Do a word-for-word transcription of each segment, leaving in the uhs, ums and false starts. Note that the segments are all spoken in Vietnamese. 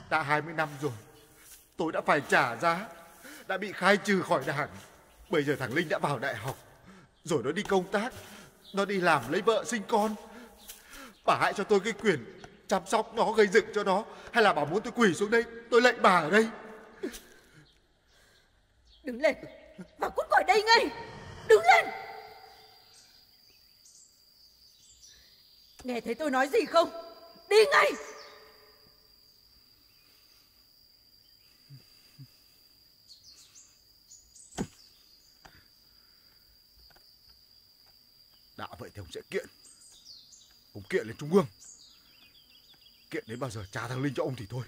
Đã hai mươi năm rồi, tôi đã phải trả giá, đã bị khai trừ khỏi đảng. Bây giờ thằng Linh đã vào đại học, rồi nó đi công tác, nó đi làm lấy vợ sinh con. Bà hãy cho tôi cái quyền chăm sóc nó, gây dựng cho nó, hay là bà muốn tôi quỳ xuống đây, tôi lạy bà ở đây? Đứng lên và cút khỏi đây ngay. Đứng lên. Nghe thấy tôi nói gì không? Đi ngay. Đã vậy thì ông sẽ kiện. Ông kiện lên Trung ương. Kiện đến bao giờ trả thằng Linh cho ông thì thôi.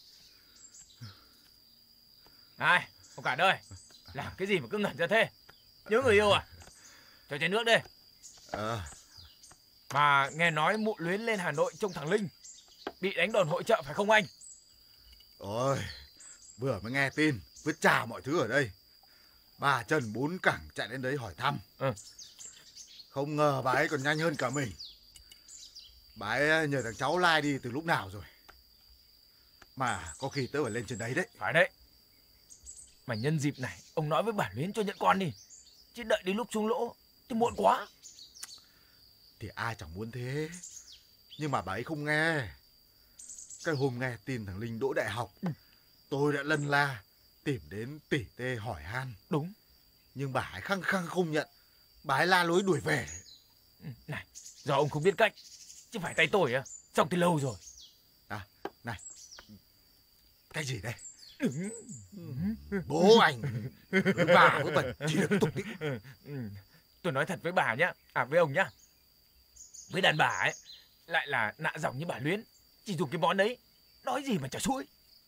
Này, ông cả đời, làm cái gì mà cứ ngẩn ra thế? Nhớ người yêu à? Cho chén nước đi. À. Mà nghe nói Mụ Luyến lên Hà Nội trông thằng Linh bị đánh đòn hội chợ phải không anh? Ôi, vừa mới nghe tin, vứt trả mọi thứ ở đây. Ba chân bốn cẳng chạy đến đấy hỏi thăm. Ừ. Không ngờ bà ấy còn nhanh hơn cả mình. Bà ấy nhờ thằng cháu lai đi từ lúc nào rồi. Mà có khi tớ phải lên trên đấy đấy. Phải đấy. Mà nhân dịp này, ông nói với bà Luyến cho nhận con đi. Chứ đợi đến lúc xuống lỗ thì muộn quá. Thì ai chẳng muốn thế. Nhưng mà bà ấy không nghe. Cái hôm nghe tin thằng Linh đỗ đại học, ừ. tôi đã lân la tìm đến tỉ tê hỏi han. Đúng. Nhưng bà ấy khăng khăng không nhận. Bà ấy la lối đuổi về. Này, do ông không biết cách, chứ phải tay tôi á, xong từ lâu rồi. À, này, cái gì đây? Ừ. Bố anh, bà với bẩn chỉ được tục tĩ. Tôi nói thật với bà nhá, à với ông nhá. Với đàn bà ấy, lại là nạ dòng như bà Luyến, chỉ dùng cái món đấy, nói gì mà chả xui.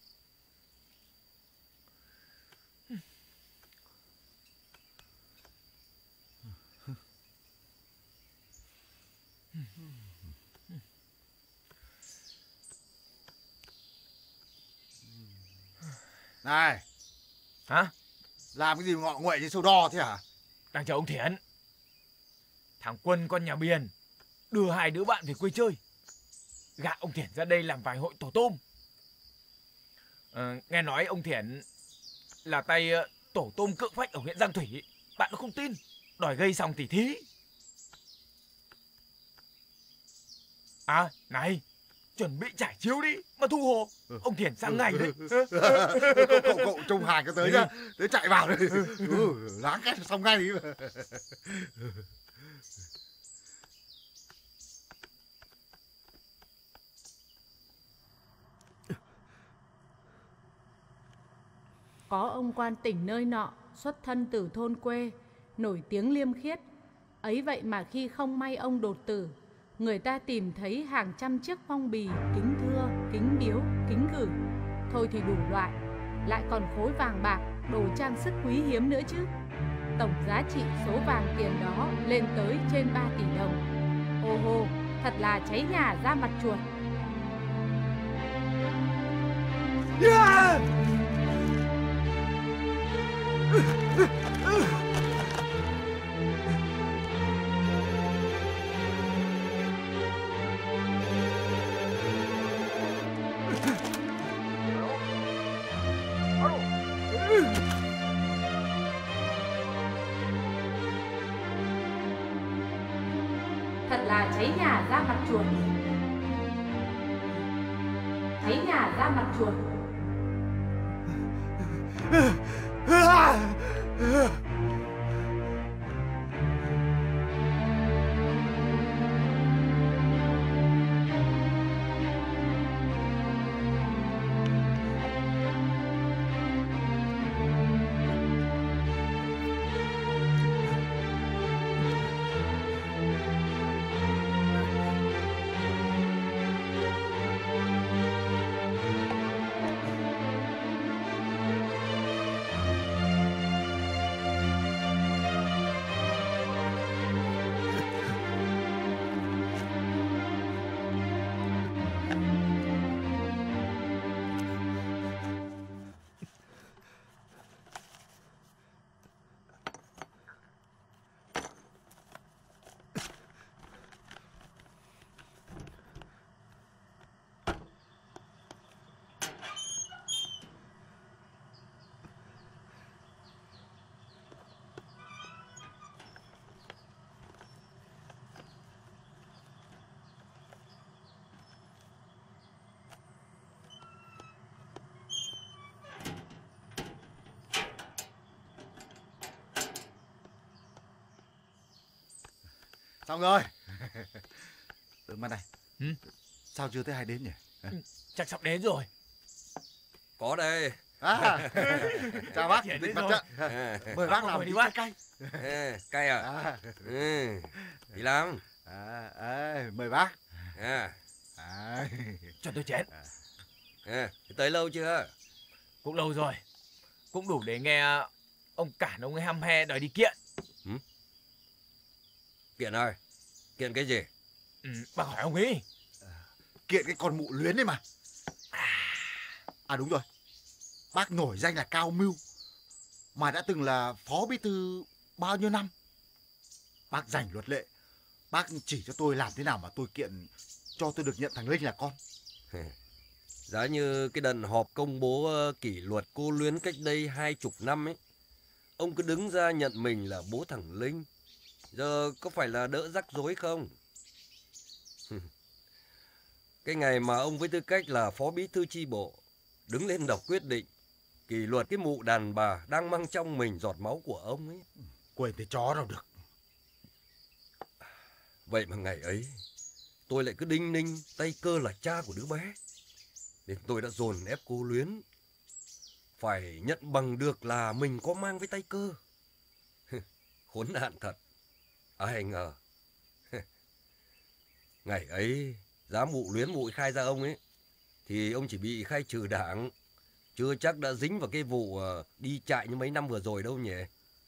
Này. Hả? Làm cái gì ngọ nguậy như sâu đo thế hả? Đang chờ ông Thiện. Thằng Quân con nhà Biền đưa hai đứa bạn về quê chơi, gạ ông Thiện ra đây làm vài hội tổ tôm. À, nghe nói ông Thiện là tay tổ tôm cự phách ở huyện Giang Thủy. Bạn nó không tin, đòi gây xong tỉ thí. À này, chuẩn bị trải chiếu đi mà thu hồ. Ông Thiện sang ngày đấy. Cậu, cậu, cậu trông hàng cái tới nhá. Tới chạy vào đây. Ừ, láng két xong ngay đi. Có ông quan tỉnh nơi nọ, xuất thân từ thôn quê, nổi tiếng liêm khiết. Ấy vậy mà khi không may ông đột tử, người ta tìm thấy hàng trăm chiếc phong bì, kính thưa, kính biếu, kính gửi. Thôi thì đủ loại, lại còn khối vàng bạc, đồ trang sức quý hiếm nữa chứ. Tổng giá trị số vàng tiền đó lên tới trên ba tỷ đồng. Ồ hồ, thật là cháy nhà ra mặt chuột. Yeah! Thật là cháy nhà ra mặt chuột. Cháy nhà ra mặt chuột. Xong rồi. Ừ, mà này. Ừ? Sao chưa thấy ai đến nhỉ? Chắc sắp đến rồi. Có đây. À, chào bác, Đến định mặt rồi. trận. À, Mời bác Mời làm đi tí bác. cay cay. à, cay à? À, Ừ. Đi làm. à, à, mời bác. À, À, Cho tôi chén. à, tới lâu chưa? Cũng lâu rồi. Cũng đủ để nghe ông Cản ông ấy hăm he đòi đi kiện. Kiện ơi. Kiện cái gì? Ừ, bác hỏi ông ấy. kiện cái con mụ luyến đấy mà. À đúng rồi. Bác nổi danh là cao mưu, mà đã từng là phó bí thư bao nhiêu năm. Bác rành luật lệ. Bác chỉ cho tôi làm thế nào mà tôi kiện cho tôi được nhận thằng Linh là con. Giá như cái đợt họp công bố ờ, kỷ luật cô Luyến cách đây hai chục năm ấy, ông cứ đứng ra nhận mình là bố thằng Linh. Giờ có phải là đỡ rắc rối không? Cái ngày mà ông với tư cách là phó bí thư chi bộ đứng lên đọc quyết định kỷ luật cái mụ đàn bà đang mang trong mình giọt máu của ông ấy. Quên cái chó đâu được. Vậy mà ngày ấy tôi lại cứ đinh ninh tay Cơ là cha của đứa bé, nên tôi đã dồn ép cô Luyến phải nhận bằng được là mình có mang với tay Cơ. Khốn nạn thật. Ai ngờ ngày ấy giá mụ Luyến mụ khai ra ông ấy thì ông chỉ bị khai trừ đảng, chưa chắc đã dính vào cái vụ uh, đi chạy như mấy năm vừa rồi đâu nhỉ.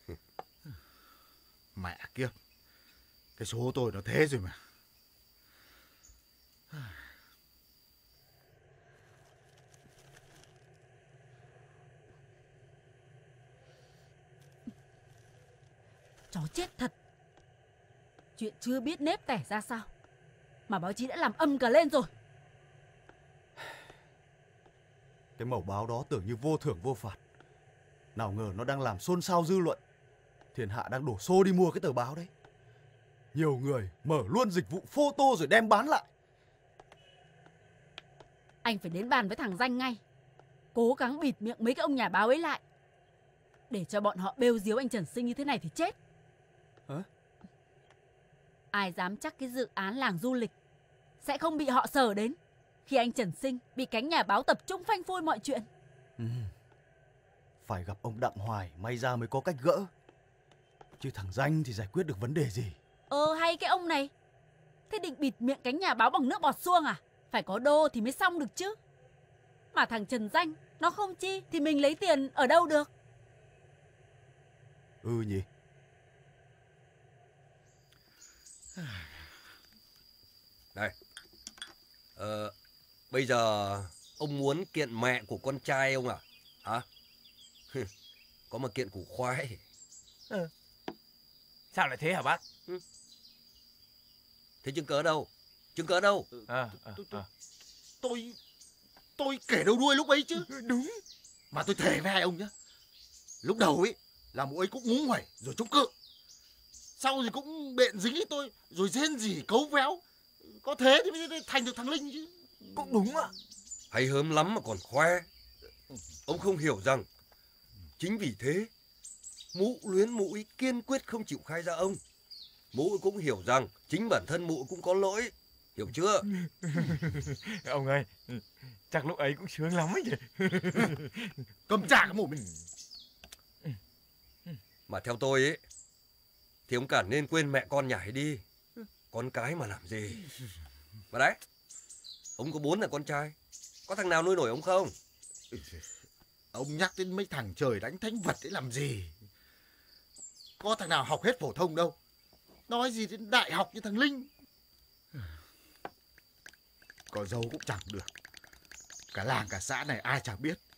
Mẹ kiếp, cái số tôi nó thế rồi mà. Chó chết thật. Chuyện chưa biết nếp tẻ ra sao mà báo chí đã làm âm cả lên rồi. Cái mẩu báo đó tưởng như vô thưởng vô phạt, nào ngờ nó đang làm xôn xao dư luận. Thiên hạ đang đổ xô đi mua cái tờ báo đấy. Nhiều người mở luôn dịch vụ photo rồi đem bán lại. Anh phải đến bàn với thằng Danh ngay, cố gắng bịt miệng mấy cái ông nhà báo ấy lại, để cho bọn họ bêu diếu anh Trần Sinh như thế này thì chết. Hả? Ai dám chắc cái dự án làng du lịch sẽ không bị họ sờ đến khi anh Trần Sinh bị cánh nhà báo tập trung phanh phui mọi chuyện. Ừ. Phải gặp ông Đặng Hoài may ra mới có cách gỡ, chứ thằng Danh thì giải quyết được vấn đề gì. Ờ hay cái ông này. Thế định bịt miệng cánh nhà báo bằng nước bọt xuông à? Phải có đô thì mới xong được chứ. Mà thằng Trần Danh nó không chi thì mình lấy tiền ở đâu được. Ừ nhỉ. Này, ờ, bây giờ ông muốn kiện mẹ của con trai ông à? Hả? Có mà kiện củ khoai. Ừ. Sao lại thế hả bác? Thế chứng cớ đâu? Chứng cớ đâu? À, à, Tôi, tôi, à. tôi, tôi kể đầu đuôi lúc ấy chứ. Đúng. Mà tôi thề với hai ông nhá, lúc đầu ấy là mụ ấy cũng ngúng nguẩy rồi chống cự, sau thì cũng bện dính với tôi rồi rên rỉ cấu véo. Có thế thì mới thành được thằng Linh chứ. Cũng đúng ạ. Hay hớm lắm mà còn khoe. Ông không hiểu rằng chính vì thế mụ Luyến mụ ấy kiên quyết không chịu khai ra ông. Mụ ấy cũng hiểu rằng chính bản thân mụ cũng có lỗi. Hiểu chưa? Ông ơi, chắc lúc ấy cũng sướng lắm ấy nhỉ. Cầm trả cái mồm mình. Mà theo tôi ấy thì ông Cản nên quên mẹ con nhảy đi. Con cái mà làm gì. Mà đấy, ông có bốn thằng con trai, có thằng nào nuôi nổi ông không? Ông nhắc đến mấy thằng trời đánh thánh vật ấy làm gì. Có thằng nào học hết phổ thông đâu, nói gì đến đại học như thằng Linh. Có dâu cũng chẳng được, cả làng cả xã này ai chẳng biết.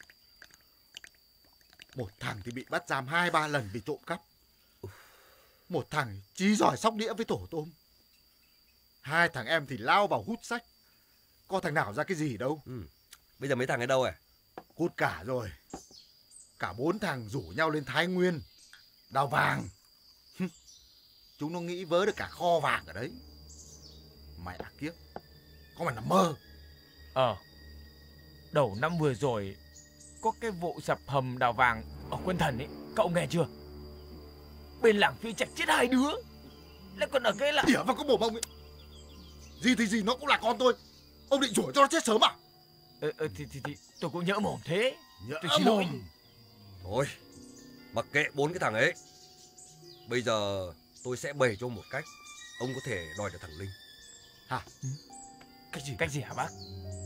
Một thằng thì bị bắt giam hai ba lần vì trộm cắp, một thằng chí giỏi sóc đĩa với tổ tôm, hai thằng em thì lao vào hút sách. Có thằng nào ra cái gì đâu. Ừ. Bây giờ mấy thằng ấy đâu à? Cút cả rồi. Cả bốn thằng rủ nhau lên Thái Nguyên đào vàng. Chúng nó nghĩ vớ được cả kho vàng ở đấy. Mẹ kiếp, có mà nằm mơ. Ờ, đầu năm vừa rồi có cái vụ sập hầm đào vàng ở Quân Thần ấy, cậu nghe chưa? Bên làng Phi Trạch chết hai đứa. lại còn ở cái là... Đỉa vào cái mồm ông ấy. Gì thì gì nó cũng là con tôi. Ông định rủa cho nó chết sớm à? Ờ, ờ, thì, thì, thì tôi cũng nhỡ mồm thế. Nhỡ Tôi xin lỗi. mồm. Thôi, mặc kệ bốn cái thằng ấy. Bây giờ tôi sẽ bày cho ông một cách ông có thể đòi được thằng Linh. Hả? Cách gì? Cách gì hả bác?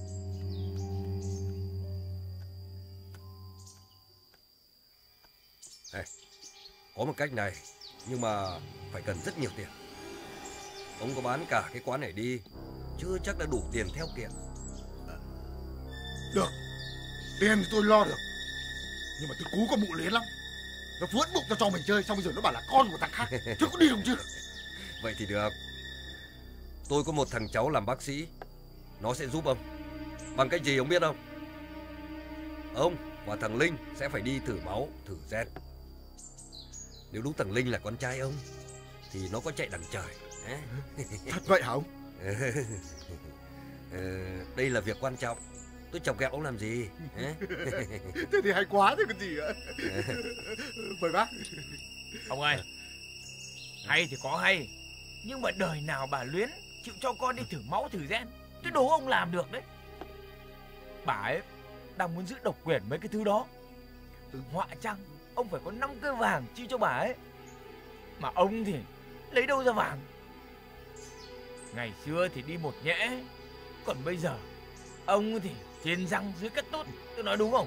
Này, có một cách này, nhưng mà phải cần rất nhiều tiền. Ông có bán cả cái quán này đi, chưa chắc đã đủ tiền theo kiện. Được, tiền thì tôi lo được. Nhưng mà tôi cú con mụ liến lắm. Nó vuốt bụng cho cho mình chơi, xong bây giờ nó bảo là con của thằng khác. Chứ có đi không chứ? Vậy thì được. Tôi có một thằng cháu làm bác sĩ, nó sẽ giúp ông. Bằng cách gì ông biết không? Ông và thằng Linh sẽ phải đi thử máu, thử gen. Nếu đúng thằng Linh là con trai ông thì nó có chạy đằng trời. Thật vậy hả ông? ờ, Đây là việc quan trọng. Tôi chọc ghẹo ông làm gì? Thế thì hay quá thế còn gì ạ. Mời bác. Ông ơi, hay thì có hay, nhưng mà đời nào bà Luyến chịu cho con đi thử máu thử gen. Tôi đố ông làm được đấy. Bà ấy đang muốn giữ độc quyền mấy cái thứ đó. Họa chăng ông phải có năm cái vàng chia cho bà ấy, mà ông thì lấy đâu ra vàng. Ngày xưa thì đi một nhẽ, còn bây giờ ông thì trên răng dưới cắt tốt. Tôi nói đúng không?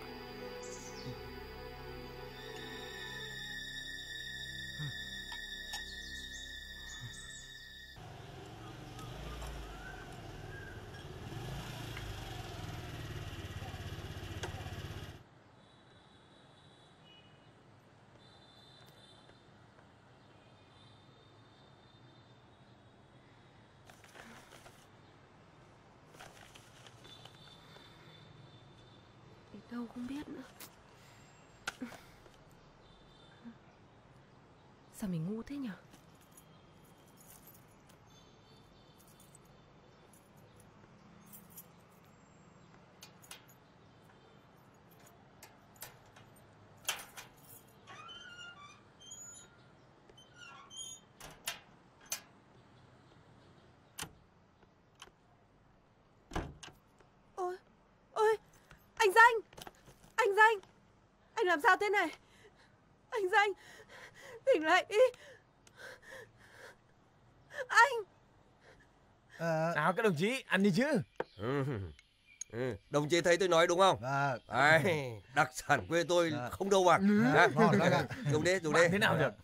Đâu không biết nữa. Sao mình ngu thế nhỉ? Ôi, ôi, anh Danh! Anh Danh! Anh làm sao thế này? Anh Danh! Tỉnh lại đi! Anh! À, Nào các đồng chí, ăn đi chứ. Ừ. Ừ. Đồng chí thấy tôi nói đúng không? à, Đấy, đặc sản quê tôi À. không đâu bằng. à, À, ngon bác ạ. dùng đi, dùng đi. Bạn thế nào được?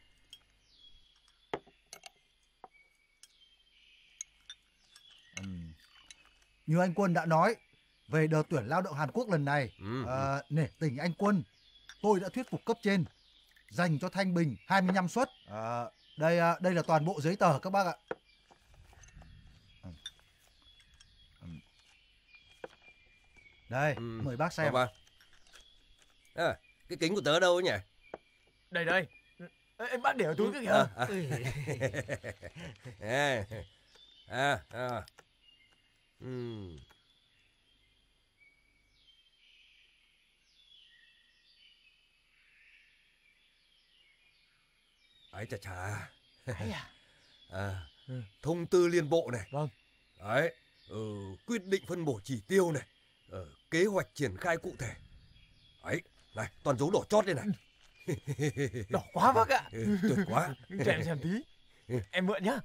Ừm. Như anh Quân đã nói, về đợt tuyển lao động Hàn Quốc lần này, Ừ. à, nể tình anh Quân, tôi đã thuyết phục cấp trên dành cho Thanh Bình hai mươi lăm suất. À, đây à, đây là toàn bộ giấy tờ các bác ạ. Ừm. Ừm. Đây, Ừ. mời bác xem. Vâng, vâng. À, cái kính của tớ đâu ấy nhỉ? Đây đây. Ê, anh bắt để ở túi cái kìa. À, à. À, à. Ừ. Ấy chà chà. Hay à? À, Ừ. thông tư liên bộ này. Vâng. Đấy, ừ, quyết định phân bổ chỉ tiêu này, ờ, kế hoạch triển khai cụ thể. Đấy, này, toàn dấu đỏ chót đây này. Đỏ quá bác ạ. Ừ, tuyệt quá. Cho em xem tí. Em mượn nhá.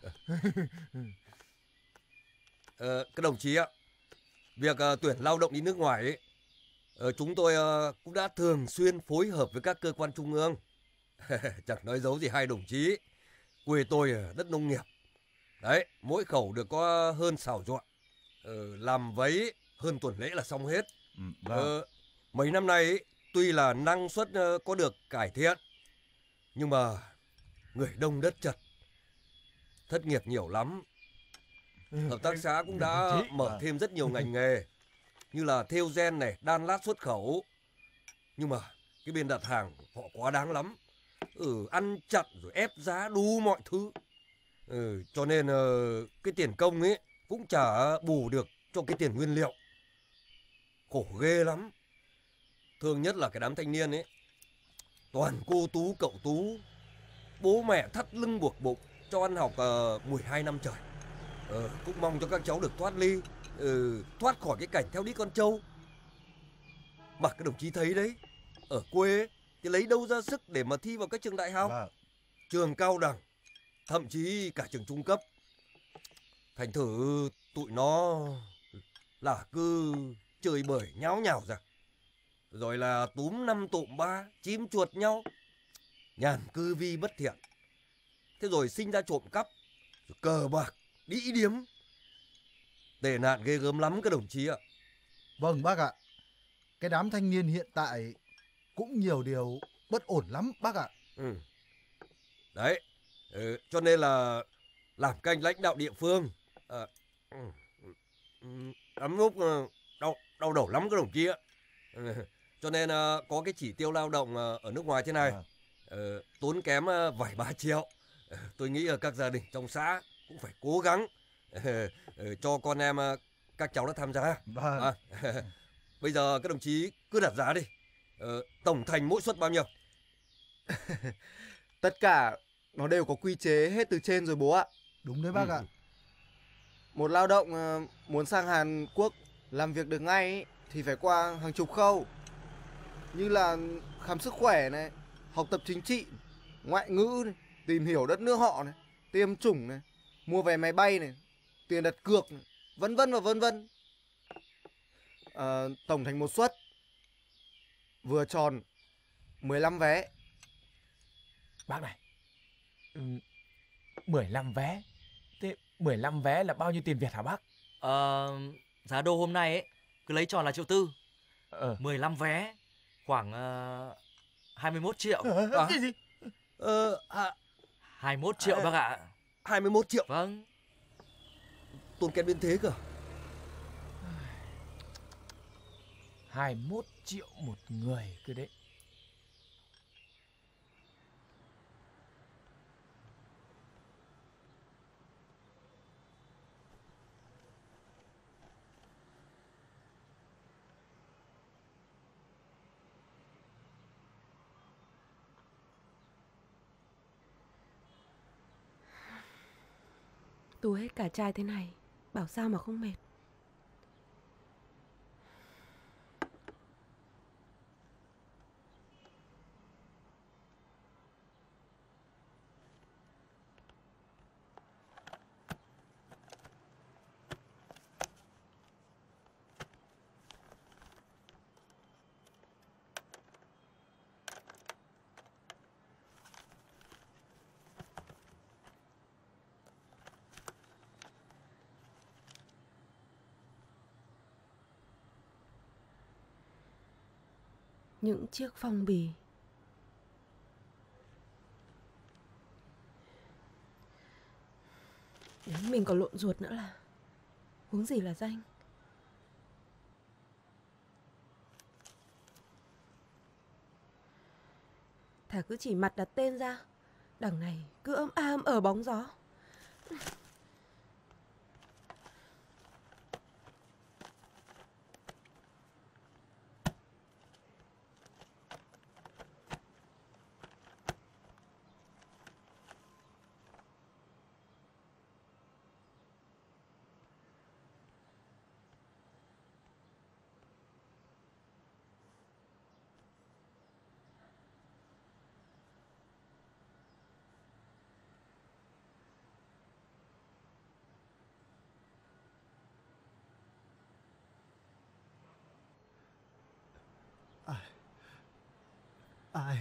Ờ, các đồng chí ạ, việc ờ, tuyển lao động đi nước ngoài ấy, ờ, chúng tôi ờ, cũng đã thường xuyên phối hợp với các cơ quan trung ương. Chẳng nói giấu gì hai đồng chí, quê tôi ở đất nông nghiệp. Đấy, mỗi khẩu được có hơn xào ruộng. Ờ, làm vấy hơn tuần lễ là xong hết. Ừ, vâng. Ờ, mấy năm nay ấy, tuy là năng suất ờ, có được cải thiện, nhưng mà người đông đất chật, thất nghiệp nhiều lắm. Hợp tác xã cũng đã Đồng chí. mở thêm rất nhiều ngành nghề như là thêu gen này, đan lát xuất khẩu. Nhưng mà cái bên đặt hàng họ quá đáng lắm. Ừ, ăn chặn rồi ép giá đủ mọi thứ. Ừ, cho nên uh, cái tiền công ấy cũng chả bù được cho cái tiền nguyên liệu. Khổ ghê lắm. Thương nhất là cái đám thanh niên ấy, toàn cô tú cậu tú, bố mẹ thắt lưng buộc bụng, cho ăn học uh, mười hai năm trời. Uh, cũng mong cho các cháu được thoát ly, uh, thoát khỏi cái cảnh theo đít con trâu. Mà các đồng chí thấy đấy, ở quê ấy, thì lấy đâu ra sức để mà thi vào các trường đại học, Vâng. trường cao đẳng, thậm chí cả trường trung cấp. Thành thử tụi nó là cứ chơi bời nháo nhào ra, rồi là túm năm tụm ba, chím chuột nhau, nhàn cư vi bất thiện. Thế rồi sinh ra trộm cắp, rồi cờ bạc, đĩ điếm. Tệ nạn ghê gớm lắm các đồng chí ạ. Vâng bác ạ. Cái đám thanh niên hiện tại cũng nhiều điều bất ổn lắm bác ạ. Ừ. Đấy, ừ, cho nên là làm canh lãnh đạo địa phương, à, ừ, ừ, lắm lúc đau, đau đầu lắm các đồng chí ạ. Ừ, cho nên uh, có cái chỉ tiêu lao động uh, ở nước ngoài thế này, uh, tốn kém uh, vài ba triệu. Uh, tôi nghĩ uh, các gia đình trong xã cũng phải cố gắng uh, uh, cho con em uh, các cháu đã tham gia. Vâng. À, bây giờ các đồng chí cứ đặt giá đi. Uh, tổng thành mỗi suất bao nhiêu? Tất cả nó đều có quy chế hết từ trên rồi bố ạ. Đúng đấy bác Ừ. ạ. Một lao động uh, muốn sang Hàn Quốc làm việc được ngay ấy, thì phải qua hàng chục khâu. Như là khám sức khỏe này, học tập chính trị, ngoại ngữ này, tìm hiểu đất nước họ này, tiêm chủng này, mua vé máy bay này, tiền đặt cược này, vân vân và vân vân. À, tổng thành một suất vừa tròn mười lăm vé. Bác này, ừ, mười lăm vé. Thế mười lăm vé là bao nhiêu tiền Việt hả bác? Ờ, giá đô hôm nay ấy cứ lấy tròn là triệu tư. Ờ. mười lăm vé khoảng uh, hai mươi mốt triệu. À, cái gì? Ờ, à, hai mươi mốt triệu bác ạ. hai mươi mốt triệu? Vâng. Tốn kém đến thế cơ. hai mươi mốt triệu một người cơ đấy. Tu hết cả chai thế này, bảo sao mà không mệt. Những chiếc phong bì. Nếu mình còn lộn ruột nữa là huống gì là danh. Thà cứ chỉ mặt đặt tên ra, đằng này cứ ôm am ở bóng gió. Ai?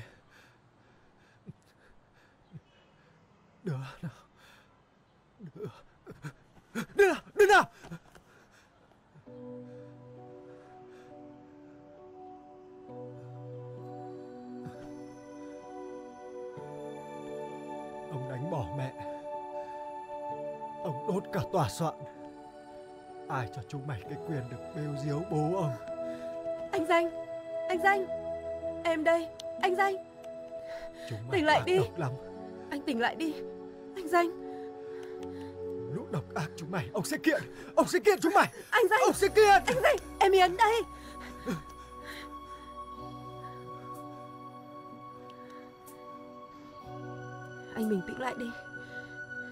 Đưa nào. Đưa. Đưa nào, đưa nào. Ông đánh bỏ mẹ. Ông đốt cả tòa soạn. Ai cho chúng mày cái quyền được bêu diếu bố ông? Anh Danh, anh Danh, em đây, anh Danh. Chúng mày Tỉnh lại ác đi. độc lắm. Anh tỉnh lại đi, anh Danh. Lũ độc ác chúng mày, ông sẽ kiện, ông sẽ kiện chúng mày. Anh Danh, ông sẽ kiện. Anh Danh, em Yến đây. Anh bình tĩnh lại đi.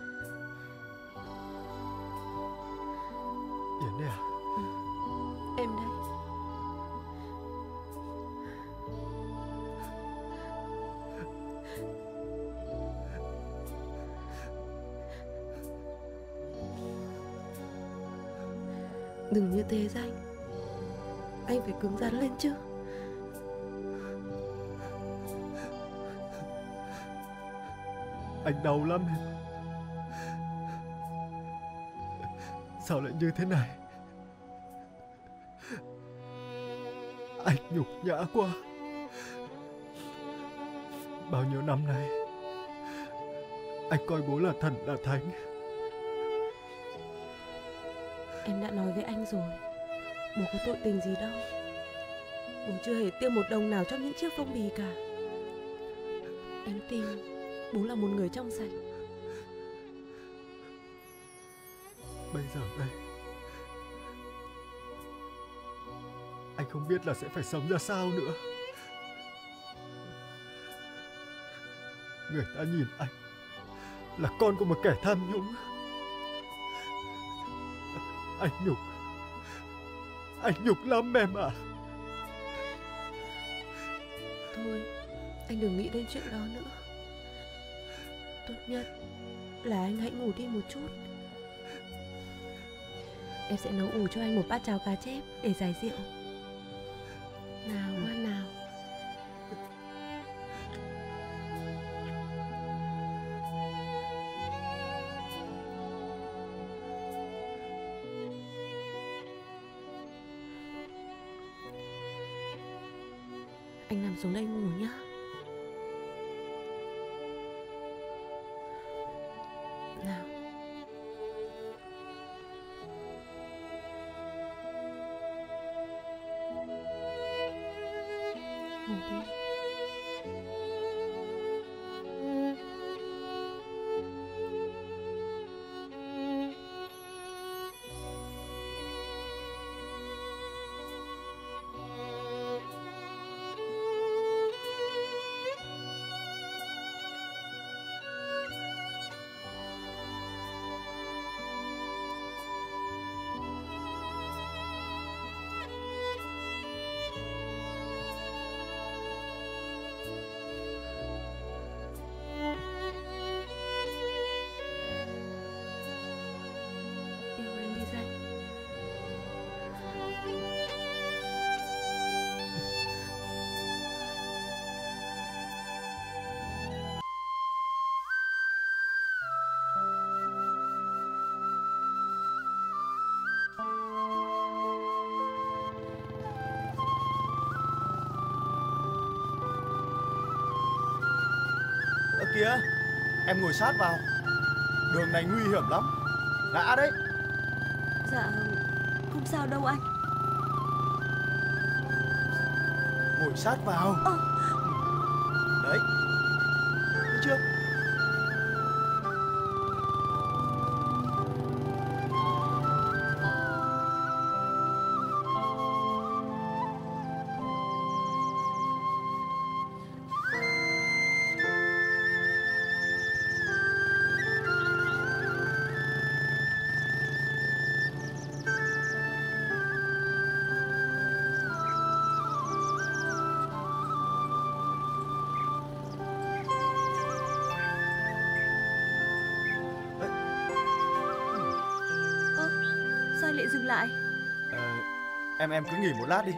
Đừng như thế Danh. Anh phải cứng rắn lên chứ. Anh đau lắm. Sao lại như thế này? Anh nhục nhã quá. Bao nhiêu năm nay anh coi bố là thần là thánh. Em đã nói với anh rồi, bố có tội tình gì đâu. Bố chưa hề tiêu một đồng nào trong những chiếc phong bì cả. Em tin bố là một người trong sạch. Bây giờ đây, anh không biết là sẽ phải sống ra sao nữa. Người ta nhìn anh là con của một kẻ tham nhũng. Anh nhục, anh nhục lắm em ạ. Thôi, anh đừng nghĩ đến chuyện đó nữa. Tốt nhất là anh hãy ngủ đi một chút. Em sẽ nấu ủ cho anh một bát cháo cá chép để giải rượu. Nào, ngoan nào. Anh nằm xuống đây ngủ nhá. Nào. Ngủ đi. Ơ kìa, em ngồi sát vào. Đường này nguy hiểm lắm. Ngã đấy. Dạ, không sao đâu anh. Ngồi sát vào. Ờ. Đấy. Thấy chưa? Sao lại dừng lại? Ờ, em em cứ nghỉ một lát đi.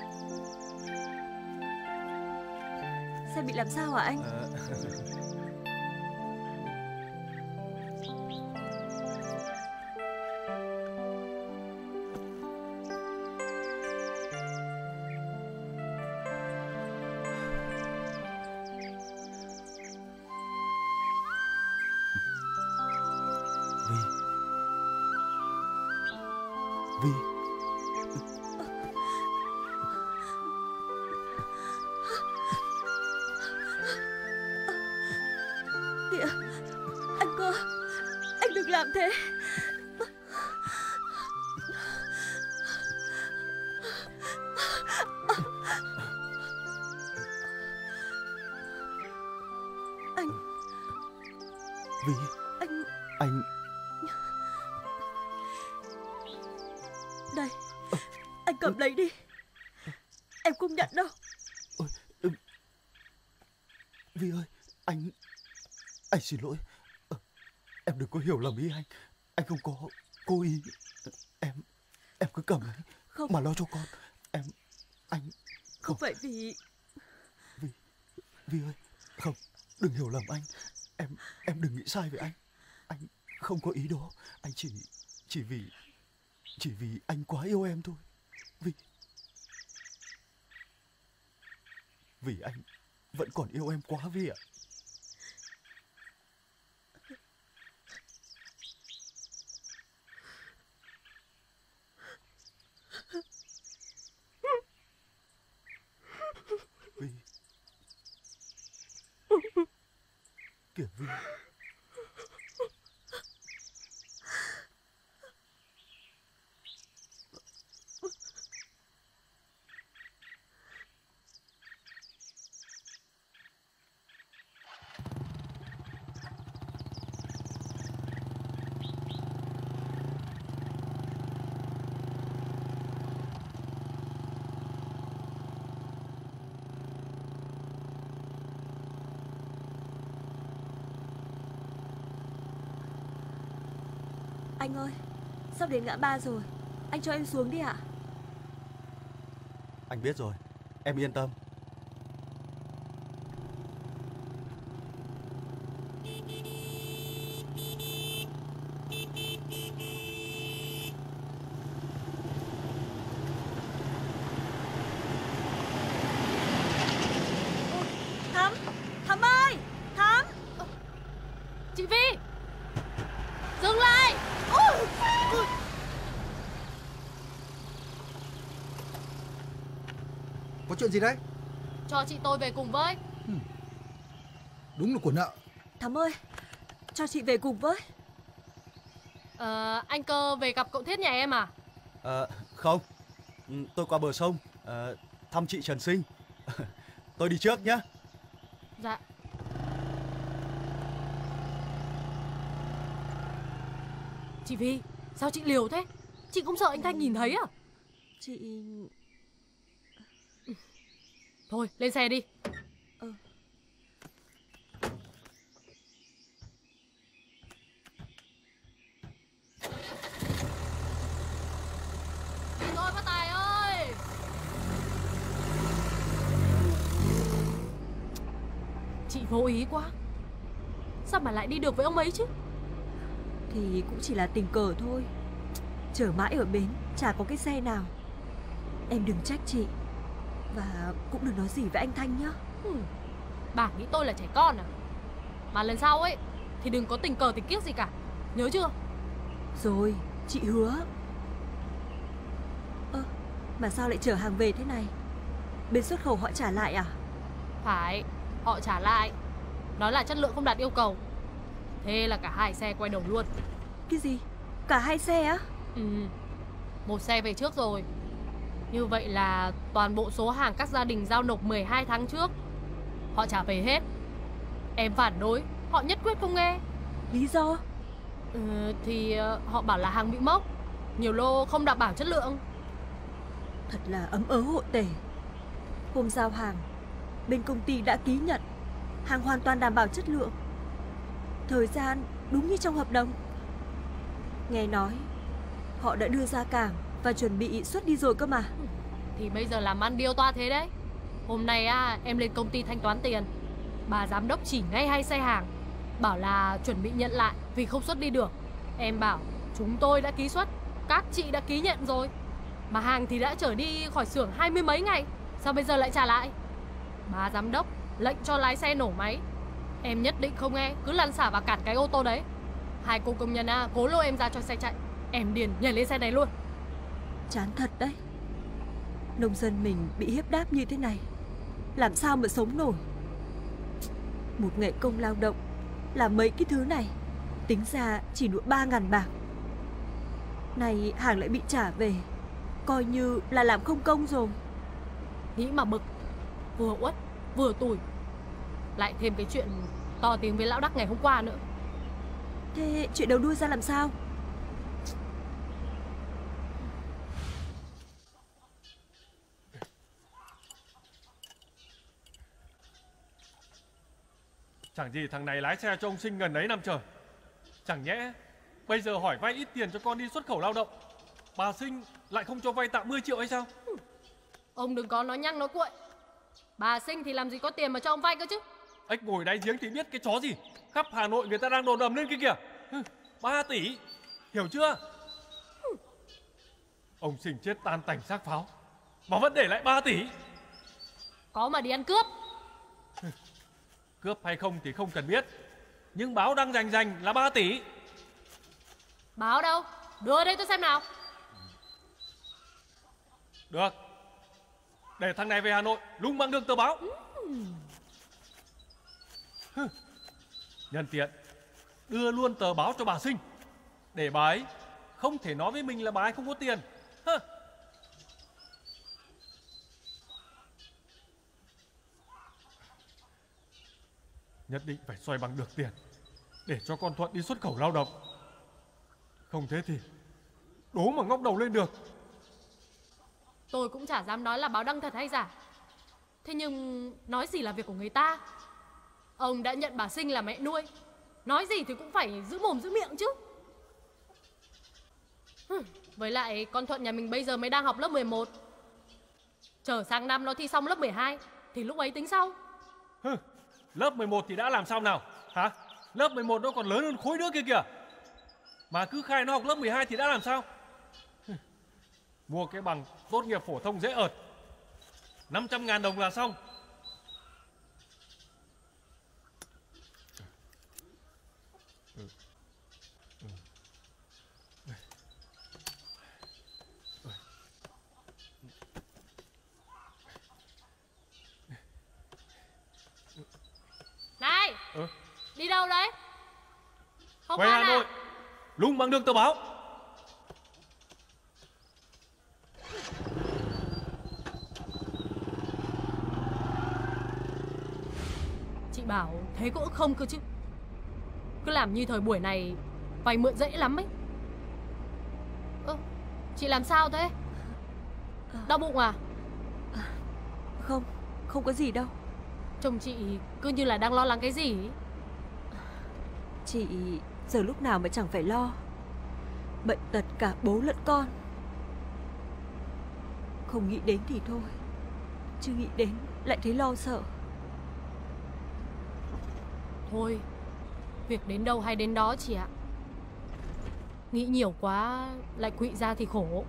Xe bị làm sao hả anh? Ờ... Vi. Kìa, anh cơ, anh đừng làm thế. Anh. Vi. Anh. Anh. Đây, anh cầm lấy đi. Em không nhận đâu. Ôi, ừ. Vi ơi, anh... Anh xin lỗi. Ờ, em đừng có hiểu lầm ý anh. Anh không có cố ý. Em... em cứ cầm lấy Không. mà lo cho con. Em, anh Không không phải vì... Vi, Vi ơi, không, đừng hiểu lầm anh. Em, em đừng nghĩ sai về anh. Anh không có ý đó. Anh chỉ, chỉ vì, chỉ vì anh quá yêu em thôi. Vì, vì anh vẫn còn yêu em quá Vi ạ. Vi, kìa Vi. Anh ơi, sắp đến ngã ba rồi. Anh cho em xuống đi ạ. Anh biết rồi, em yên tâm. Thắm, Thắm ơi, Thắm. Chị Vi, dừng lại. Ôi. Có chuyện gì đấy? Cho chị tôi về cùng với. Đúng là của nợ. Thắm ơi, cho chị về cùng với. Ờ, anh Cơ về gặp cậu Thiết nhà em à? À, không, tôi qua bờ sông à, thăm chị Trần Sinh. Tôi đi trước nhé. Dạ. Chị Vi, sao chị liều thế? Chị cũng sợ anh Thanh nhìn thấy à? Chị... Thôi, lên xe đi. Ờ. Đi thôi bác Tài ơi. Chị vô ý quá. Sao mà lại đi được với ông ấy chứ? Thì cũng chỉ là tình cờ thôi. Chở mãi ở bến, chả có cái xe nào. Em đừng trách chị. Và cũng đừng nói gì với anh Thanh nhá. Hmm. Bà nghĩ tôi là trẻ con à? Mà lần sau ấy thì đừng có tình cờ tình kiếc gì cả. Nhớ chưa? Rồi, chị hứa. Ơ, mà sao lại chở hàng về thế này? Bên xuất khẩu họ trả lại à? Phải, họ trả lại. Nói là chất lượng không đạt yêu cầu. Thế là cả hai xe quay đầu luôn. Cái gì? Cả hai xe á? Ừ, một xe về trước rồi. Như vậy là toàn bộ số hàng các gia đình giao nộp mười hai tháng trước họ trả về hết. Em phản đối, họ nhất quyết không nghe. Lý do? Ừ, thì họ bảo là hàng bị mốc, nhiều lô không đảm bảo chất lượng. Thật là ấm ớ hộ tể. Hôm giao hàng, bên công ty đã ký nhận hàng hoàn toàn đảm bảo chất lượng, thời gian đúng như trong hợp đồng. Nghe nói họ đã đưa ra cảng và chuẩn bị xuất đi rồi cơ mà. Thì bây giờ làm ăn điêu toa thế đấy. Hôm nay à, em lên công ty thanh toán tiền, bà giám đốc chỉ ngay hai xe hàng, bảo là chuẩn bị nhận lại vì không xuất đi được. Em bảo chúng tôi đã ký xuất, các chị đã ký nhận rồi, mà hàng thì đã chở đi khỏi xưởng hai mươi mấy ngày, sao bây giờ lại trả lại? Bà giám đốc lệnh cho lái xe nổ máy. Em nhất định không nghe, cứ lăn xả và cản cái ô tô đấy. Hai cô công nhân à, cố lôi em ra cho xe chạy. Em điền nhảy lên xe này luôn. Chán thật đấy. Nông dân mình bị hiếp đáp như thế này, làm sao mà sống nổi. Một ngày công lao động làm mấy cái thứ này, tính ra chỉ đủ ba ngàn bạc. Này hàng lại bị trả về, coi như là làm không công rồi. Nghĩ mà bực, vừa uất vừa tủi. Lại thêm cái chuyện to tiếng với lão Đắc ngày hôm qua nữa. Thế chuyện đầu đuôi ra làm sao? Chẳng gì thằng này lái xe cho ông Sinh gần ấy năm trời. Chẳng nhẽ bây giờ hỏi vay ít tiền cho con đi xuất khẩu lao động bà Sinh lại không cho vay tạm mười triệu hay sao? Ông đừng có nói nhăng nói cuội. Bà Sinh thì làm gì có tiền mà cho ông vay cơ chứ. Ếch ngồi đáy giếng thì biết cái chó gì. Khắp Hà Nội người ta đang đồn ầm lên kia kìa. Ba tỷ, hiểu chưa? Ông Sinh chết tan tành xác pháo mà vẫn để lại ba tỷ. Có mà đi ăn cướp. Cướp hay không thì không cần biết, nhưng báo đang rành rành là ba tỷ. Báo đâu? Đưa đây tôi xem nào. Được, để thằng này về Hà Nội lung bằng được tờ báo. Hừ. Nhân tiện đưa luôn tờ báo cho bà Sinh, để bà ấy không thể nói với mình là bà ấy không có tiền. Hừ. Nhất định phải xoay bằng được tiền để cho con Thuận đi xuất khẩu lao động. Không thế thì đố mà ngóc đầu lên được. Tôi cũng chả dám nói là báo đăng thật hay giả. Thế nhưng nói gì là việc của người ta. Ông đã nhận bà Sinh là mẹ nuôi, nói gì thì cũng phải giữ mồm giữ miệng chứ. Với lại con Thuận nhà mình bây giờ mới đang học lớp mười một. Chờ sang năm nó thi xong lớp mười hai thì lúc ấy tính sau. Hừ, lớp mười một thì đã làm sao nào? Hả? Lớp mười một nó còn lớn hơn khối nữa kia kìa. Mà cứ khai nó học lớp mười hai thì đã làm sao? Hừ, mua cái bằng tốt nghiệp phổ thông dễ ợt, năm trăm ngàn đồng là xong. Này, ừ. Đi đâu đấy? Không Quay Hà Nội, lung bằng được tờ báo. Chị bảo thế có không cơ chứ. Cứ làm như thời buổi này vay mượn dễ lắm ấy. Ơ, chị làm sao thế? Đau bụng à? Không, không có gì đâu. Chồng chị cứ như là đang lo lắng cái gì ấy. Chị giờ lúc nào mà chẳng phải lo. Bệnh tật cả bố lẫn con. Không nghĩ đến thì thôi, chứ nghĩ đến lại thấy lo sợ. Thôi, việc đến đâu hay đến đó chị ạ. Nghĩ nhiều quá lại quỵ ra thì khổ.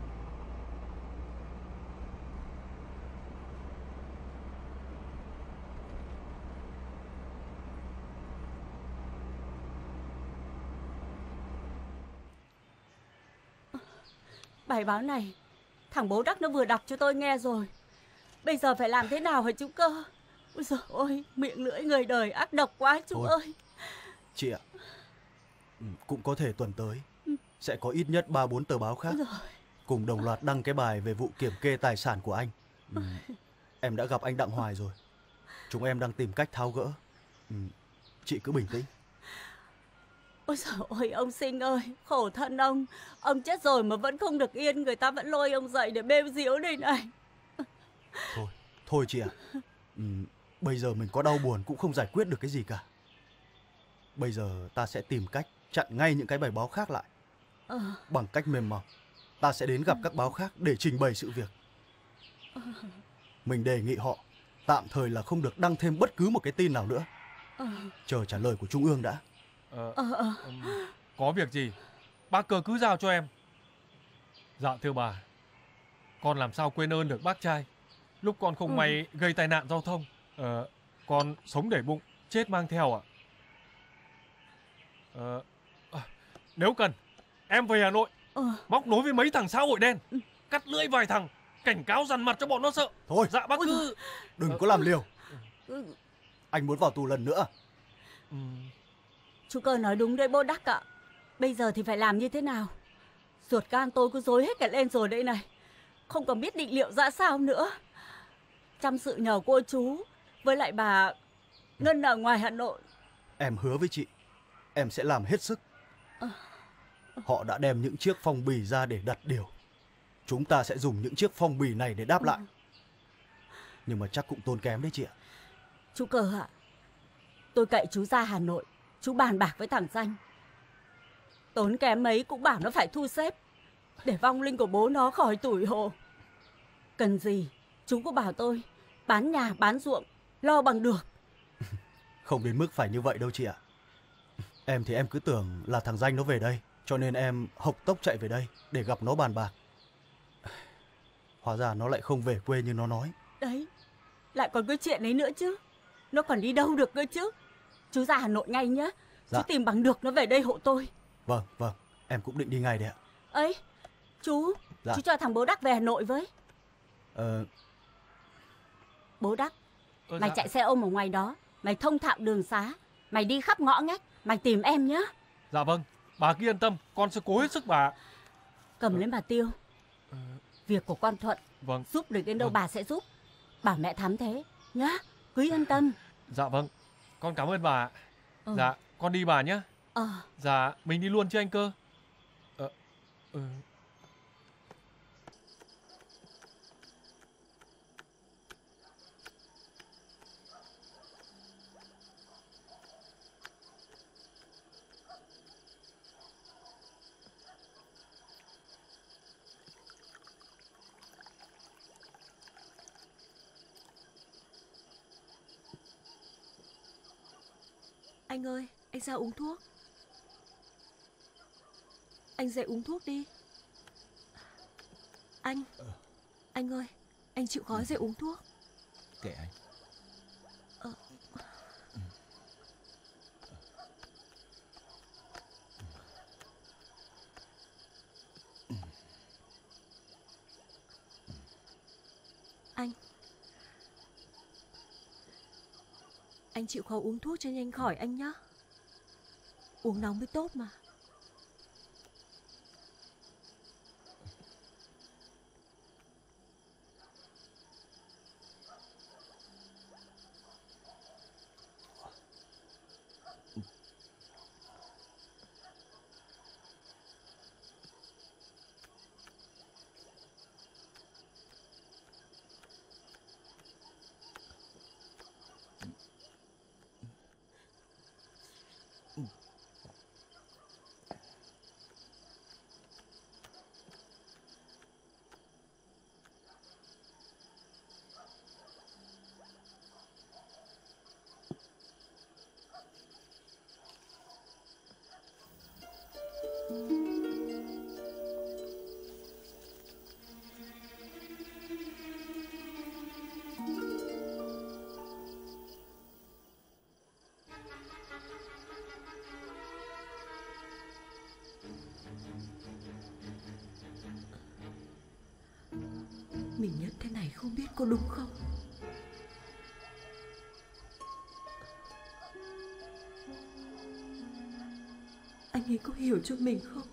Bài báo này thằng bố Đắc nó vừa đọc cho tôi nghe rồi. Bây giờ phải làm thế nào hả chú Cơ? Ôi giời ơi, miệng lưỡi người đời ác độc quá chú Thôi, ơi. Chị ạ, cũng có thể tuần tới sẽ có ít nhất ba bốn tờ báo khác cùng đồng loạt đăng cái bài về vụ kiểm kê tài sản của anh. Ừ, em đã gặp anh Đặng Hoài rồi. Chúng em đang tìm cách tháo gỡ. Ừ, chị cứ bình tĩnh. Ôi trời ơi, ông Sinh ơi, khổ thân ông. Ông chết rồi mà vẫn không được yên, người ta vẫn lôi ông dậy để bêu diếu đây này. Thôi, thôi chị ạ. Ừ, bây giờ mình có đau buồn cũng không giải quyết được cái gì cả. Bây giờ ta sẽ tìm cách chặn ngay những cái bài báo khác lại. Ờ. Bằng cách mềm mỏng, ta sẽ đến gặp các báo khác để trình bày sự việc. Mình đề nghị họ tạm thời là không được đăng thêm bất cứ một cái tin nào nữa. Ờ. Chờ trả lời của Trung ương đã. Ờ, Ờ, ờ. um, có việc gì bác Cơ cứ giao cho em. Dạ thưa bà, con làm sao quên ơn được bác trai. Lúc con không Ừ. may gây tai nạn giao thông, ờ, con sống để bụng, chết mang theo ạ. Ờ, à, nếu cần em về Hà Nội, Ờ. móc nối với mấy thằng xã hội đen, cắt lưỡi vài thằng, cảnh cáo dằn mặt cho bọn nó sợ. Thôi, dạ bác cứ đừng có làm liều. Ừ. Anh muốn vào tù lần nữa. Ừ. Chú Cơ nói đúng đấy bố Đắc ạ. Bây giờ thì phải làm như thế nào? Ruột gan tôi cứ rối hết cả lên rồi đây này. Không còn biết định liệu ra sao nữa. Chăm sự nhờ cô chú với lại bà Ngân ở ngoài Hà Nội. Em hứa với chị, em sẽ làm hết sức. Họ đã đem những chiếc phong bì ra để đặt điều. Chúng ta sẽ dùng những chiếc phong bì này để đáp lại. Nhưng mà chắc cũng tốn kém đấy chị ạ. Chú Cơ ạ, tôi cậy chú ra Hà Nội, chú bàn bạc với thằng Danh. Tốn kém mấy cũng bảo nó phải thu xếp. để vong linh của bố nó khỏi tủi hổ. Cần gì, chú có bảo tôi bán nhà bán ruộng, lo bằng được. Không đến mức phải như vậy đâu chị ạ. Em thì em cứ tưởng là thằng Danh nó về đây, cho nên em hộc tốc chạy về đây để gặp nó bàn bạc. Hóa ra nó lại không về quê như nó nói. Đấy, lại còn cái chuyện ấy nữa chứ. Nó còn đi đâu được cơ chứ. Chú ra Hà Nội ngay nhá. Dạ. Chú tìm bằng được nó về đây hộ tôi. Vâng, vâng, em cũng định đi ngay đấy ạ. Ấy, chú, Dạ. chú cho thằng bố Đắc về Hà Nội với. Ờ... Bố Đắc, Ờ, mày dạ. chạy xe ôm ở ngoài đó, mày thông thạo đường xá, mày đi khắp ngõ ngách, mày tìm em nhá. Dạ vâng, bà cứ yên tâm, con sẽ cố hết sức bà. Cầm lấy bà Tiêu. Việc của con Thuận, Vâng. giúp được đến đâu Vâng. bà sẽ giúp. Bảo mẹ Thắm thế nhá, cứ yên tâm. Dạ vâng, con cảm ơn bà. Ừ. Dạ, con đi bà nhé. Ờ. Dạ, mình đi luôn chứ anh Cơ. Ờ, ừ. Anh ơi, anh ra uống thuốc. Anh dậy uống thuốc đi. Anh, anh ơi, anh chịu khó dậy uống thuốc. Kệ anh. Ờ. Anh, anh chịu khó uống thuốc cho nhanh khỏi anh nhé. Uống nóng mới tốt mà. Mình nhận thế này không biết có đúng không? Anh ấy có hiểu cho mình không?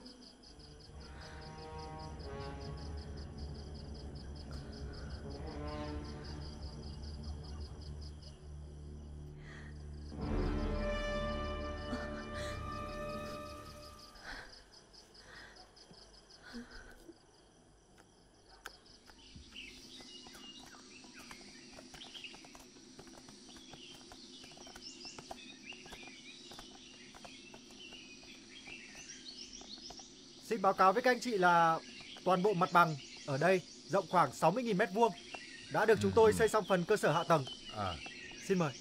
Xin báo cáo với các anh chị là toàn bộ mặt bằng ở đây rộng khoảng sáu mươi nghìn mét vuông đã được chúng tôi xây xong phần cơ sở hạ tầng. À. Xin mời.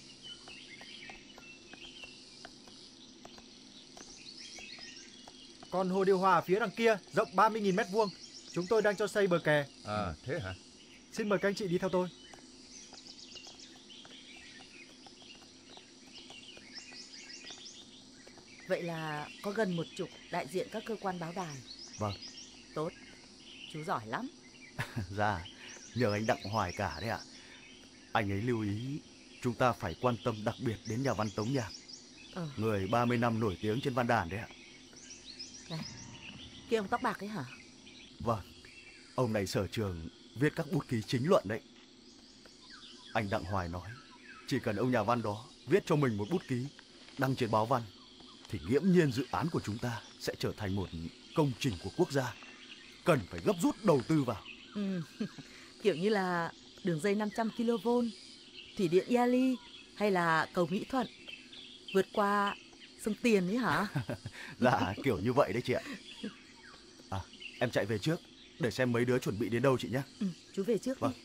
Còn hồ điều hòa phía đằng kia rộng ba mươi nghìn mét vuông, chúng tôi đang cho xây bờ kè. À, thế hả? Xin mời các anh chị đi theo tôi. Vậy là có gần một chục đại diện các cơ quan báo đài. Vâng. Tốt, chú giỏi lắm. Dạ, nhờ anh Đặng Hoài cả đấy ạ. Anh ấy lưu ý chúng ta phải quan tâm đặc biệt đến nhà văn Tống Nhạc. Ừ. Người ba mươi năm nổi tiếng trên văn đàn đấy ạ. Này, kia ông tóc bạc ấy hả? Vâng, ông này sở trường viết các bút ký chính luận đấy. Anh Đặng Hoài nói, chỉ cần ông nhà văn đó viết cho mình một bút ký đăng trên báo văn thì nghiễm nhiên dự án của chúng ta sẽ trở thành một công trình của quốc gia, cần phải gấp rút đầu tư vào. Ừ. Kiểu như là đường dây năm trăm ki lô vôn, thủy điện Iali hay là cầu Mỹ Thuận vượt qua sông Tiền ấy hả? Dạ, kiểu như vậy đấy chị ạ. À, Em chạy về trước để xem mấy đứa chuẩn bị đến đâu chị nhé. Ừ, chú về trước vâng. đi.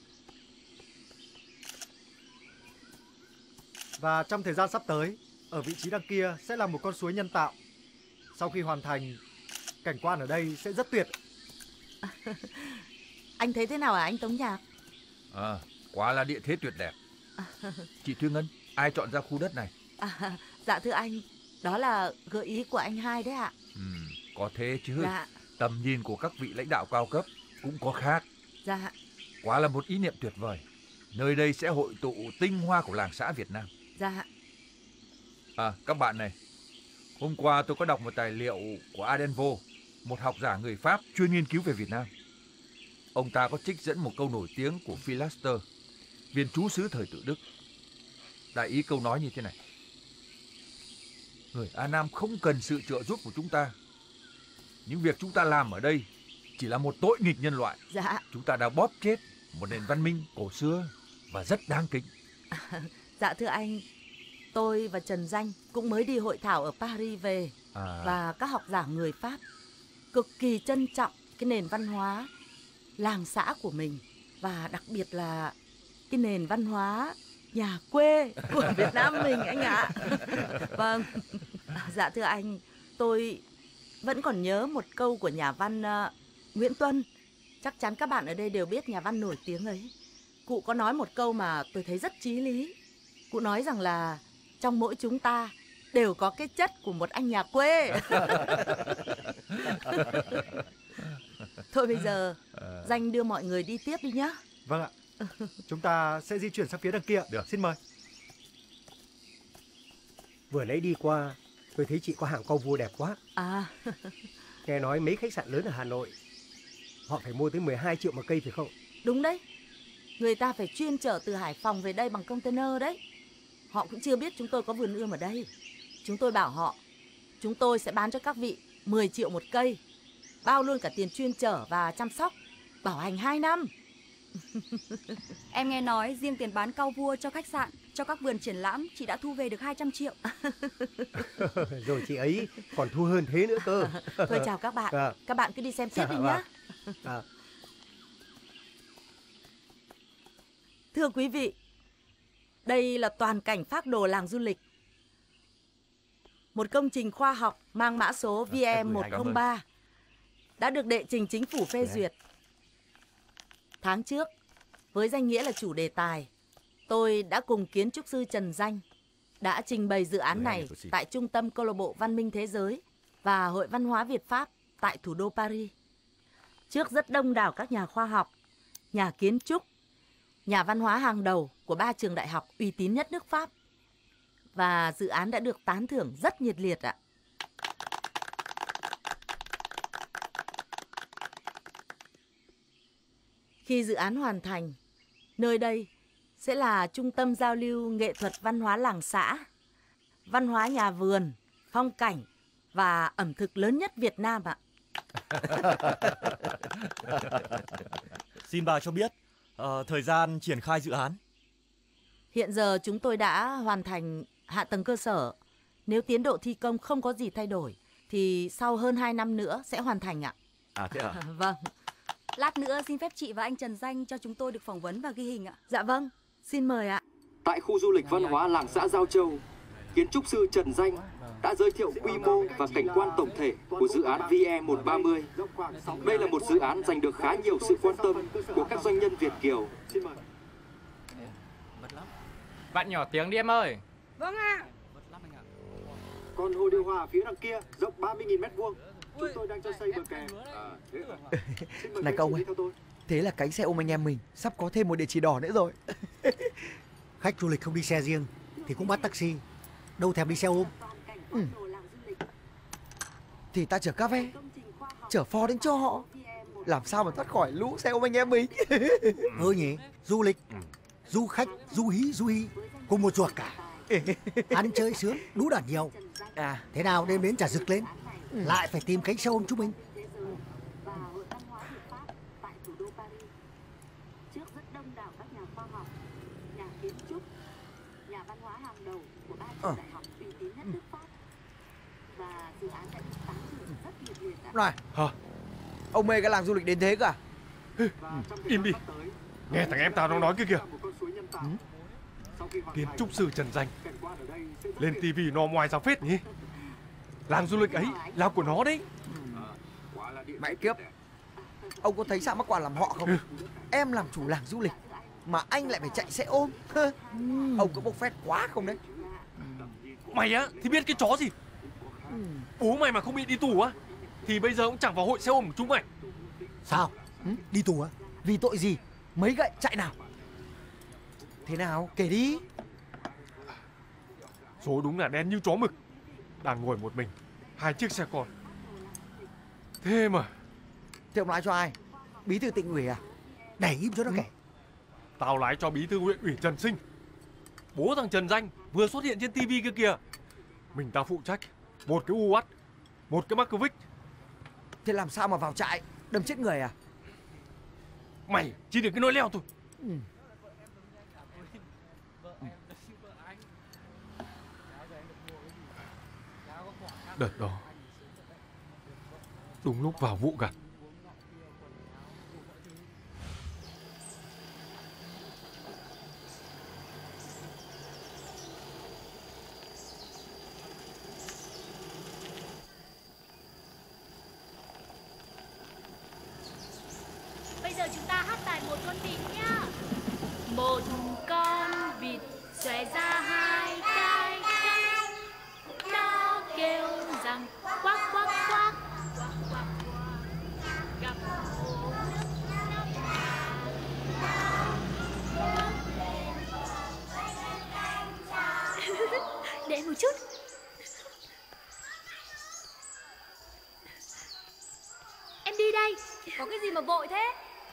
Và trong thời gian sắp tới, ở vị trí đằng kia sẽ là một con suối nhân tạo. Sau khi hoàn thành, cảnh quan ở đây sẽ rất tuyệt. Anh thấy thế nào hả anh Tống Nhạc? À, quá là địa thế tuyệt đẹp. Chị Thúy Ngân, ai chọn ra khu đất này? À, dạ thưa anh, đó là gợi ý của anh hai đấy ạ. Ừ, có thế chứ. Dạ. Tầm nhìn của các vị lãnh đạo cao cấp cũng có khác. Dạ. Quá là một ý niệm tuyệt vời. Nơi đây sẽ hội tụ tinh hoa của làng xã Việt Nam. Dạ. À, các bạn này, hôm qua tôi có đọc một tài liệu của Adenvo, một học giả người Pháp chuyên nghiên cứu về Việt Nam. Ông ta có trích dẫn một câu nổi tiếng của Philaster, viên trú xứ thời tự Đức. Đại ý câu nói như thế này: người A Nam không cần sự trợ giúp của chúng ta. Những việc chúng ta làm ở đây chỉ là một tội nghịch nhân loại. Dạ. Chúng ta đã bóp chết một nền văn minh cổ xưa và rất đáng kính. À, dạ thưa anh, tôi và Trần Danh cũng mới đi hội thảo ở Paris về. À. Và các học giả người Pháp cực kỳ trân trọng cái nền văn hóa làng xã của mình, và đặc biệt là cái nền văn hóa nhà quê của Việt Nam mình anh ạ. Vâng. Dạ thưa anh, tôi vẫn còn nhớ một câu của nhà văn uh, Nguyễn Tuân. Chắc chắn các bạn ở đây đều biết nhà văn nổi tiếng ấy. Cụ có nói một câu mà tôi thấy rất chí lý. Cụ nói rằng là trong mỗi chúng ta đều có cái chất của một anh nhà quê. Thôi bây giờ Danh đưa mọi người đi tiếp đi nhá. Vâng ạ. Chúng ta sẽ di chuyển sang phía đằng kia. Được. Xin mời. Vừa nãy đi qua, tôi thấy chị có hàng cau vua đẹp quá. À. Nghe nói mấy khách sạn lớn ở Hà Nội họ phải mua tới mười hai triệu một cây phải không? Đúng đấy. Người ta phải chuyên chở từ Hải Phòng về đây bằng container đấy. Họ cũng chưa biết chúng tôi có vườn ươm ở đây. Chúng tôi bảo họ chúng tôi sẽ bán cho các vị mười triệu một cây, bao luôn cả tiền chuyên chở và chăm sóc, bảo hành hai năm. Em nghe nói riêng tiền bán cau vua cho khách sạn, cho các vườn triển lãm, chị đã thu về được hai trăm triệu. Rồi chị ấy còn thu hơn thế nữa cơ. Thôi chào các bạn. À. Các bạn cứ đi xem tiếp đi nhá. À. Thưa quý vị, đây là toàn cảnh phác đồ làng du lịch. Một công trình khoa học mang mã số V E một không ba đã được đệ trình chính phủ phê duyệt. Tháng trước, với danh nghĩa là chủ đề tài, tôi đã cùng kiến trúc sư Trần Danh đã trình bày dự án này tại Trung tâm Câu lạc bộ Văn minh Thế giới và Hội Văn hóa Việt Pháp tại thủ đô Paris. Trước rất đông đảo các nhà khoa học, nhà kiến trúc, nhà văn hóa hàng đầu của ba trường đại học uy tín nhất nước Pháp. Và dự án đã được tán thưởng rất nhiệt liệt ạ. Khi dự án hoàn thành, nơi đây sẽ là trung tâm giao lưu nghệ thuật văn hóa làng xã, văn hóa nhà vườn, phong cảnh và ẩm thực lớn nhất Việt Nam ạ. Xin bà cho biết uh, thời gian triển khai dự án. Hiện giờ chúng tôi đã hoàn thành hạ tầng cơ sở. Nếu tiến độ thi công không có gì thay đổi thì sau hơn hai năm nữa sẽ hoàn thành ạ. À thế à? Vâng. Lát nữa xin phép chị và anh Trần Danh cho chúng tôi được phỏng vấn và ghi hình ạ. Dạ vâng, xin mời ạ. Tại khu du lịch văn hóa làng xã Giao Châu, kiến trúc sư Trần Danh đã giới thiệu quy mô và cảnh quan tổng thể của dự án V E một ba mươi. Đây là một dự án giành được khá nhiều sự quan tâm của các doanh nhân Việt kiều. Bạn nhỏ tiếng đi em ơi. Vâng ạ. Còn hồ điều hòa phía đằng kia rộng ba mươi nghìn mét vuông. Chúng tôi đang cho xây bờ kè. À, thế à? Này cậu ơi, thế là cánh xe ôm anh em mình sắp có thêm một địa chỉ đỏ nữa rồi. Khách du lịch không đi xe riêng thì cũng bắt taxi, đâu thèm đi xe ôm. Ừ. Thì ta chở cà phê, chở Ford đến cho họ. Làm sao mà thoát khỏi lũ xe ôm anh em mình. Ừ nhỉ, du lịch, du khách, du hí, du hí, cùng một chuột cả. Ăn chơi sướng, đú đản nhiều. À, thế nào đêm đến chả rực lên, ừ. Lại phải tìm cánh xe ôm chúng mình. Ờ. Này, hả? Ông mê cái làng du lịch đến thế cả? Im đi. Nghe thằng em tao nó nói kia kìa. Ừ? Kiến trúc sư Trần Danh lên tivi nó ngoài ra phết nhỉ. Làng du lịch ấy là của nó đấy. Mẹ kiếp, ông có thấy sao mắc quả làm họ không? Em làm chủ làng du lịch mà anh lại phải chạy xe ôm. Ông có bốc phét quá không đấy? Mày á thì biết cái chó gì. Bố mày mà không bị đi tù á thì bây giờ cũng chẳng vào hội xe ôm của chúng mày. Sao? Đi tù á? Vì tội gì? Mấy gậy chạy nào? Thế nào? Kể đi. Số đúng là đen như chó mực. Đang ngồi một mình, hai chiếc xe con. Thế mà. Thế ông lái cho ai? Bí thư tỉnh ủy à? Để im cho nó kể. Tao lái cho bí thư huyện ủy Trần Sinh. Bố thằng Trần Danh vừa xuất hiện trên tivi kia kìa. Mình ta phụ trách một cái u ắt, một cái Markovic. Thế làm sao mà vào trại đâm chết người à? Mày chỉ được cái nói leo thôi. Ừ. Đợt đó đúng lúc vào vụ gặt. Bây giờ chúng ta hát bài một con vịt nhá. Một con vịt xòe ra hai cái cánh, nó kêu rằng quắc quắc quắc, gặp ổ nóc nhà. Để một chút. Em đi đây. Có cái gì mà vội thế?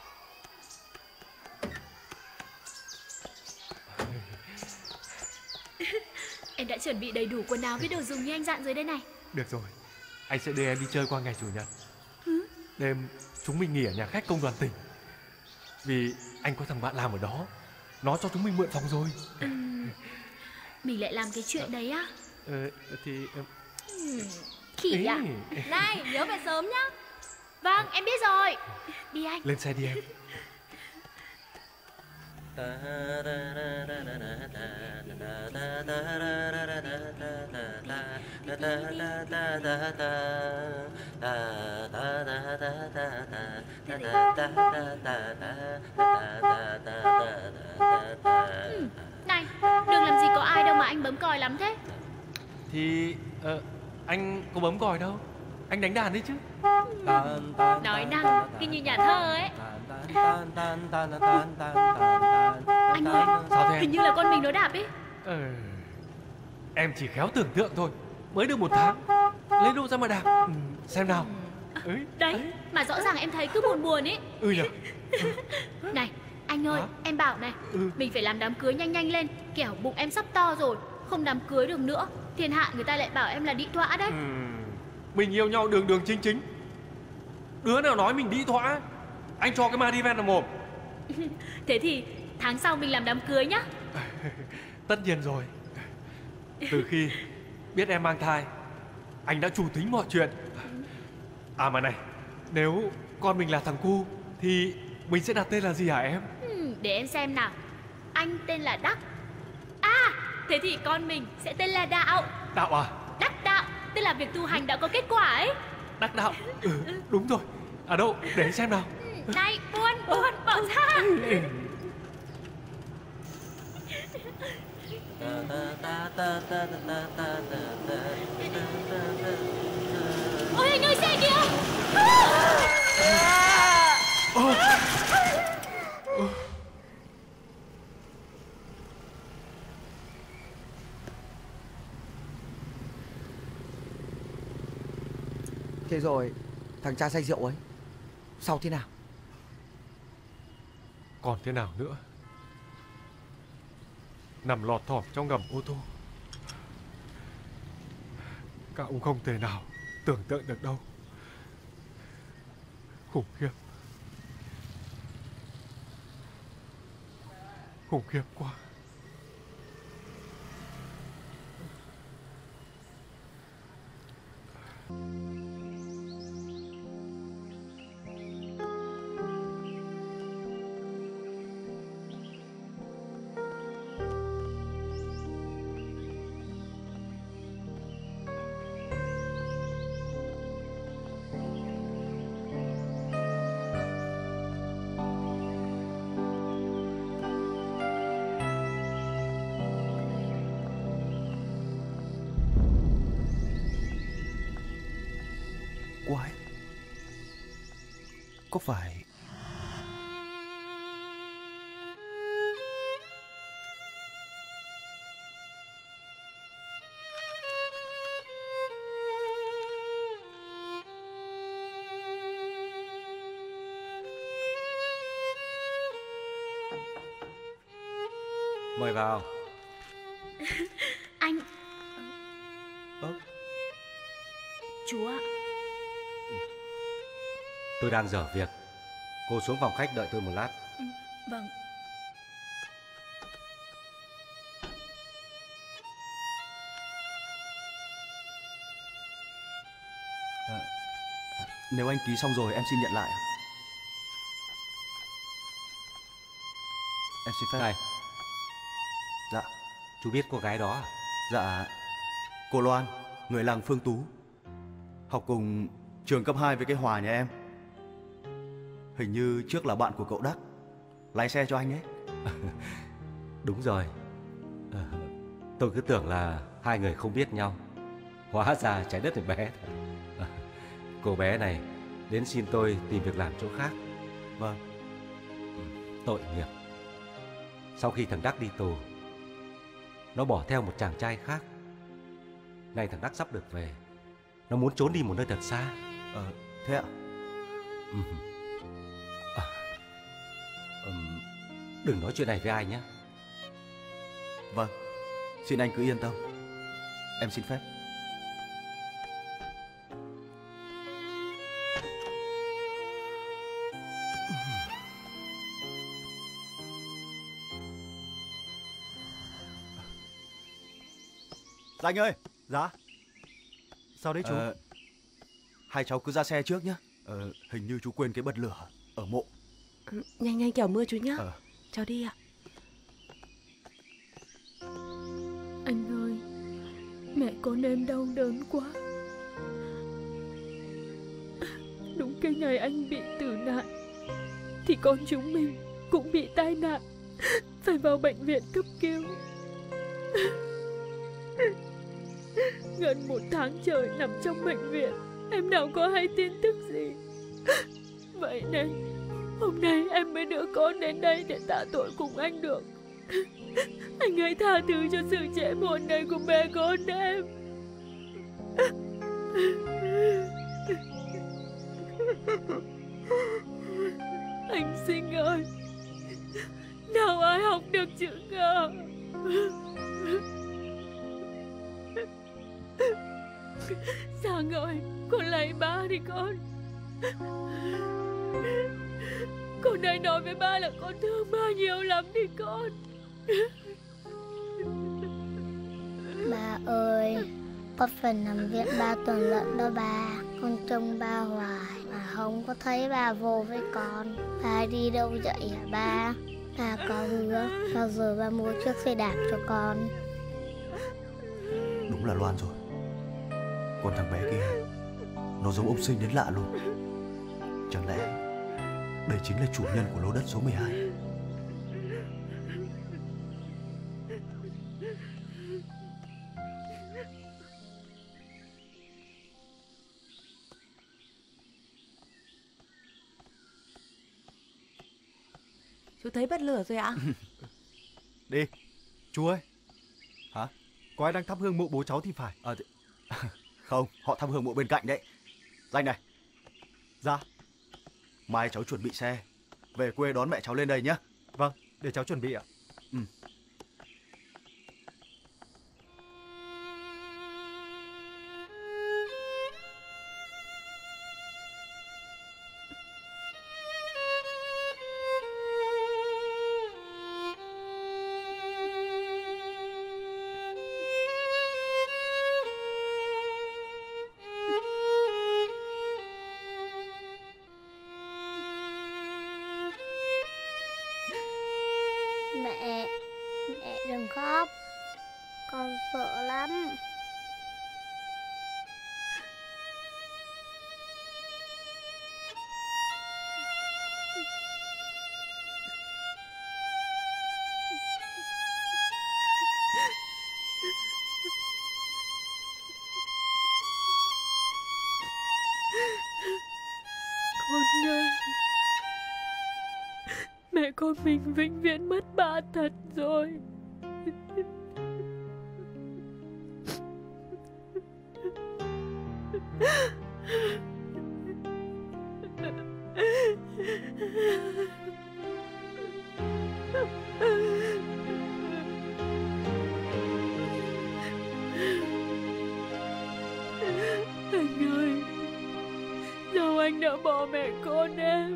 Em đã chuẩn bị đầy đủ quần áo với đồ dùng như anh dặn rồi đây này. Được rồi, anh sẽ đưa em đi chơi qua ngày chủ nhật. Ừ? Đêm chúng mình nghỉ ở nhà khách công đoàn tỉnh. Vì anh có thằng bạn làm ở đó, nó cho chúng mình mượn phòng rồi. Ừ. Mình lại làm cái chuyện đấy á? Ờ, thì... Ừ. Khỉ à? Này, nhớ về sớm nhá. Vâng, em biết rồi. Đi anh. Lên xe đi em. Ừ. Này, đường làm gì có ai đâu mà anh bấm còi lắm thế? Thì ờ, anh có bấm còi đâu. Anh đánh đàn đấy chứ. Nói năng cứ như nhà thơ ấy. Anh ơi, Sao thế em? hình như là con mình nó đạp ấy. Ờ, em chỉ khéo tưởng tượng thôi. Mới được một tháng, lấy đâu ra mà đạp. Ừ, xem nào. Ừ. Đấy, mà rõ ràng em thấy cứ buồn buồn ấy. Ừ nhỉ. Này, anh ơi, Hả? em bảo này, Ừ. mình phải làm đám cưới nhanh nhanh lên. Kẻo bụng em sắp to rồi, không đám cưới được nữa. Thiên hạ người ta lại bảo em là đĩ thỏa đấy. Ừ. Mình yêu nhau đường đường chính chính. Đứa nào nói mình đĩ thỏa, anh cho cái ma đi ven vào mồm. Thế thì tháng sau mình làm đám cưới nhá. Tất nhiên rồi. Từ khi biết em mang thai, anh đã chủ tính mọi chuyện. À mà này, nếu con mình là thằng cu thì mình sẽ đặt tên là gì hả em? Ừ, để em xem nào. Anh tên là Đắc. À, thế thì con mình sẽ tên là Đạo. Đạo à? Đắc Đạo, tức là việc tu hành đã có kết quả ấy. Đắc Đạo. Ừ, đúng rồi. À đâu, để anh xem nào. Này, buồn, buồn, bỏ ra. Ôi anh ơi, xe kìa. Thế rồi thằng cha say rượu ấy sau thế nào? Còn thế nào nữa? Nằm lọt thỏm trong gầm ô tô. Các ông không thể nào tưởng tượng được đâu. Khủng khiếp. Khủng khiếp quá. có phải... Mời vào. Anh. Ơ, Chú ạ. tôi đang dở việc. Cô xuống phòng khách đợi tôi một lát. Ừ, vâng. À, nếu anh ký xong rồi em xin nhận lại. Em xin phép. Này. Dạ. Chú biết cô gái đó à? Dạ. Cô Loan, người làng Phương Tú, học cùng trường cấp hai với cái Hòa nhà em. Hình như trước là bạn của cậu Đắc, lái xe cho anh ấy. Đúng rồi. À, tôi cứ tưởng là hai người không biết nhau. Hóa ra trái đất thì bé thật. À, cô bé này đến xin tôi tìm việc làm chỗ khác. Vâng. Tội nghiệp. Sau khi thằng Đắc đi tù, nó bỏ theo một chàng trai khác. Nay thằng Đắc sắp được về, nó muốn trốn đi một nơi thật xa. Ờ, thế ạ? Ừ. À, um, đừng nói chuyện này với ai nhé. Vâng, xin anh cứ yên tâm. Em xin phép. Danh ơi. Dạ. Sao đấy chú? Ờ, hai cháu cứ ra xe trước nhé. Ờ, hình như chú quên cái bật lửa ở mộ. Ừ, nhanh nhanh kẻo mưa chú nhá. Ờ. Cháu đi ạ. Anh ơi, mẹ con em đau đớn quá. Đúng cái ngày anh bị tử nạn thì con chúng mình cũng bị tai nạn, phải vào bệnh viện cấp cứu. Gần một tháng trời nằm trong bệnh viện, em nào có hay tin tức gì. Vậy nên hôm nay em mới đưa con đến đây để tạ tội cùng anh được. Anh hãy tha thứ cho sự trễ muộn này của mẹ con em. Anh Sinh ơi, nào ai học được chữ ngờ. Giang ơi, con lấy ba đi con. Con hãy nói với ba là con thương ba nhiều lắm đi con. Ba ơi, con phải nằm viện ba tuần lận đó ba. Con trông ba hoài mà không có thấy ba vô với con. Ba đi đâu vậy hả ba? Ba có hứa bao giờ ba mua chiếc xe đạp cho con. Đúng là Loan rồi. Còn thằng bé kia, nó giống ông Sinh đến lạ luôn. Chẳng lẽ đây chính là chủ nhân của lô đất số mười hai? Chú thấy bật lửa rồi ạ? Đi. Chú ơi. Hả? Có ai đang thắp hương mộ bố cháu thì phải. À, thì... Không, họ thắp hương mộ bên cạnh đấy. Danh này. Dạ. Mai cháu chuẩn bị xe, về quê đón mẹ cháu lên đây nhé. Vâng, để cháu chuẩn bị ạ. Ừ. Mẹ, mẹ đừng khóc. Con sợ lắm. Con ơi. Mẹ con mình vĩnh viễn mất ba thật rồi. Anh ơi, sao anh đã bỏ mẹ con em?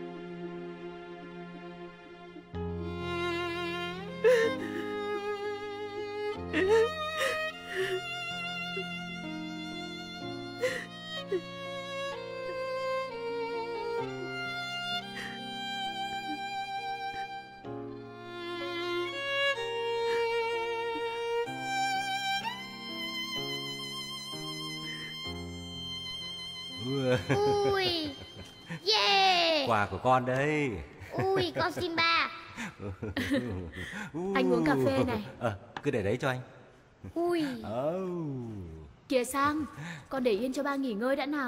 Ui, yeah. Quà của con đây. Ui, con Simba. Anh uống cà phê này. Ờ, cứ để đấy cho anh. Ui. Oh. Kìa Sam, con để yên cho ba nghỉ ngơi đã nào.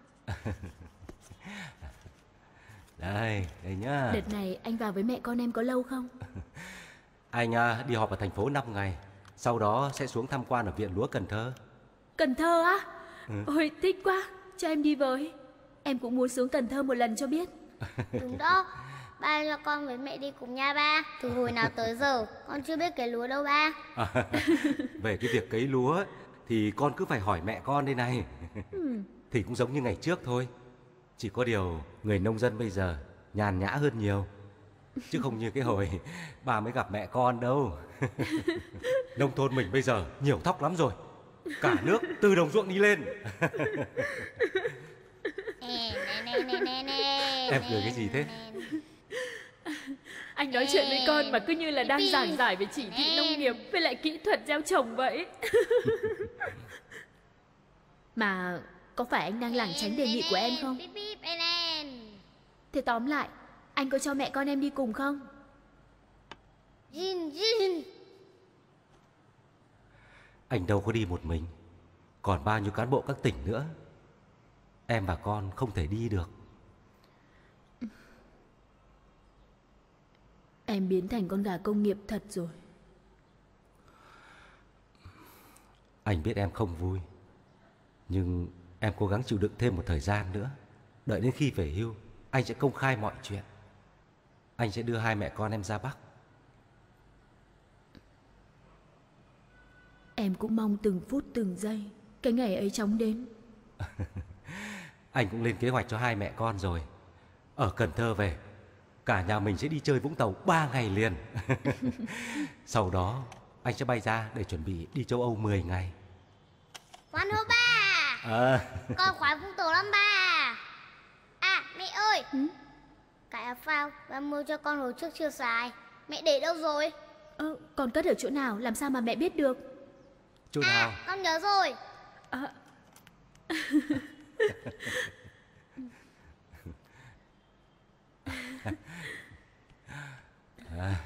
Đây, đây nhá. Đợt này anh vào với mẹ con em có lâu không? Anh à, đi họp ở thành phố năm ngày. Sau đó sẽ xuống tham quan ở viện lúa Cần Thơ. Cần Thơ á? Ừ. Ôi thích quá, cho em đi với. Em cũng muốn xuống Cần Thơ một lần cho biết. Đúng đó, ba cho con với mẹ đi cùng nha ba. Từ hồi nào tới giờ con chưa biết cái lúa đâu ba. À, về cái việc cấy lúa ấy, thì con cứ phải hỏi mẹ con đây này. Ừ. Thì cũng giống như ngày trước thôi. Chỉ có điều người nông dân bây giờ nhàn nhã hơn nhiều. Chứ không như cái hồi bà mới gặp mẹ con đâu. Nông thôn mình bây giờ nhiều thóc lắm rồi. Cả nước từ đồng ruộng đi lên. Em cười cái gì thế? Anh nói chuyện với con mà cứ như là đang giảng giải về chỉ thị nông nghiệp với lại kỹ thuật gieo trồng vậy. Mà có phải anh đang lảng tránh đề nghị của em không? Thế tóm lại, anh có cho mẹ con em đi cùng không? Anh đâu có đi một mình. Còn bao nhiêu cán bộ các tỉnh nữa. Em và con không thể đi được. Em biến thành con gà công nghiệp thật rồi. Anh biết em không vui. Nhưng em cố gắng chịu đựng thêm một thời gian nữa. Đợi đến khi về hưu, anh sẽ công khai mọi chuyện. Anh sẽ đưa hai mẹ con em ra Bắc. Em cũng mong từng phút từng giây cái ngày ấy chóng đến. Anh cũng lên kế hoạch cho hai mẹ con rồi. Ở Cần Thơ về, cả nhà mình sẽ đi chơi Vũng Tàu ba ngày liền. Sau đó anh sẽ bay ra để chuẩn bị đi châu Âu mười ngày. Hoan hô ba. À. Con khoái Vũng Tàu lắm ba. À mẹ ơi, ừ? Cái áo phao ba mua cho con hồi trước chưa xài, mẹ để đâu rồi? Ờ, con cất ở chỗ nào, làm sao mà mẹ biết được? Chỗ nào? À, con nhớ rồi. À. À.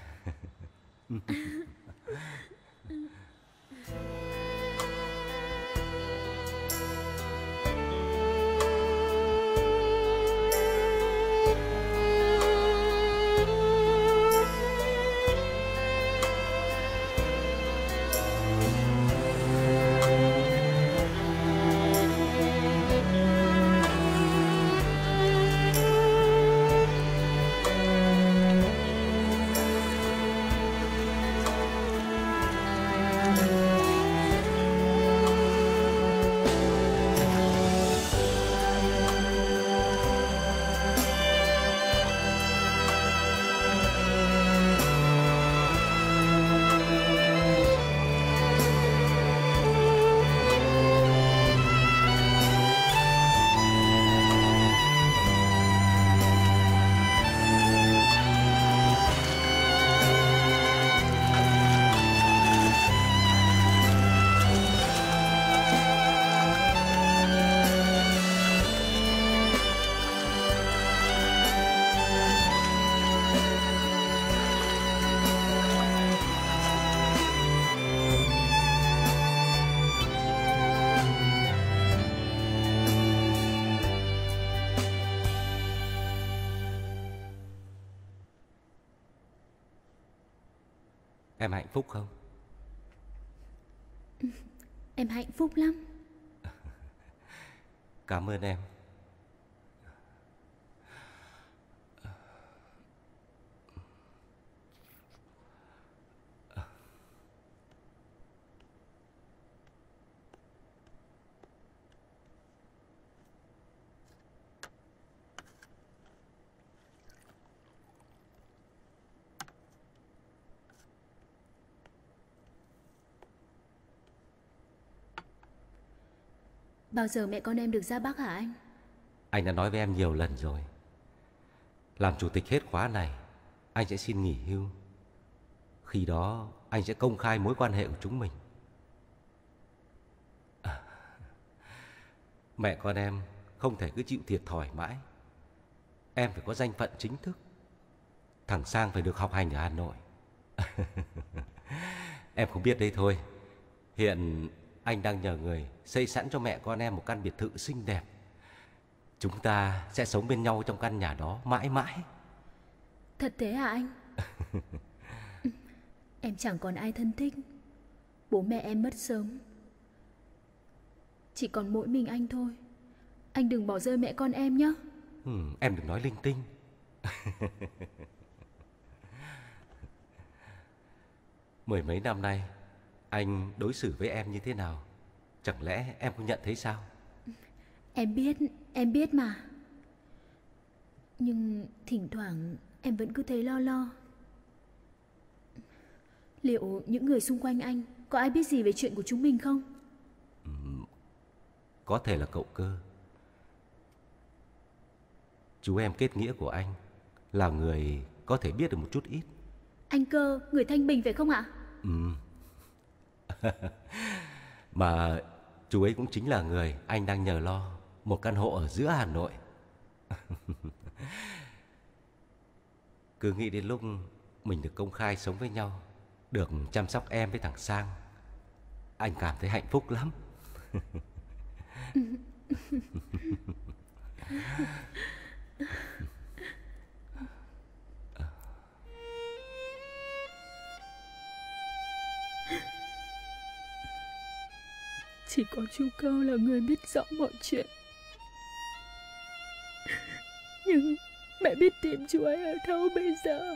em hạnh phúc không? Em hạnh phúc lắm. Cảm ơn em. Bao giờ mẹ con em được ra Bắc hả anh? Anh đã nói với em nhiều lần rồi. Làm chủ tịch hết khóa này, anh sẽ xin nghỉ hưu. Khi đó anh sẽ công khai mối quan hệ của chúng mình. À, mẹ con em không thể cứ chịu thiệt thòi mãi. Em phải có danh phận chính thức. Thằng Sang phải được học hành ở Hà Nội. Em không biết đấy thôi. Hiện anh đang nhờ người xây sẵn cho mẹ con em một căn biệt thự xinh đẹp. Chúng ta sẽ sống bên nhau trong căn nhà đó mãi mãi. Thật thế hả anh? Em chẳng còn ai thân thích. Bố mẹ em mất sớm. Chỉ còn mỗi mình anh thôi. Anh đừng bỏ rơi mẹ con em nhé. ừ, Em đừng nói linh tinh. Mười mấy năm nay anh đối xử với em như thế nào? Chẳng lẽ em không nhận thấy sao? Em biết, em biết mà. Nhưng thỉnh thoảng em vẫn cứ thấy lo lo. Liệu những người xung quanh anh có ai biết gì về chuyện của chúng mình không? ừ, Có thể là cậu Cơ. Chú em kết nghĩa của anh là người có thể biết được một chút ít. Anh Cơ, người Thanh Bình phải không ạ? Ừ. Mà chú ấy cũng chính là người anh đang nhờ lo một căn hộ ở giữa Hà Nội. Cứ nghĩ đến lúc mình được công khai sống với nhau, được chăm sóc em với thằng Sang, anh cảm thấy hạnh phúc lắm. Chỉ có chú Cơ là người biết rõ mọi chuyện. Nhưng mẹ biết tìm chú ấy ở đâu bây giờ?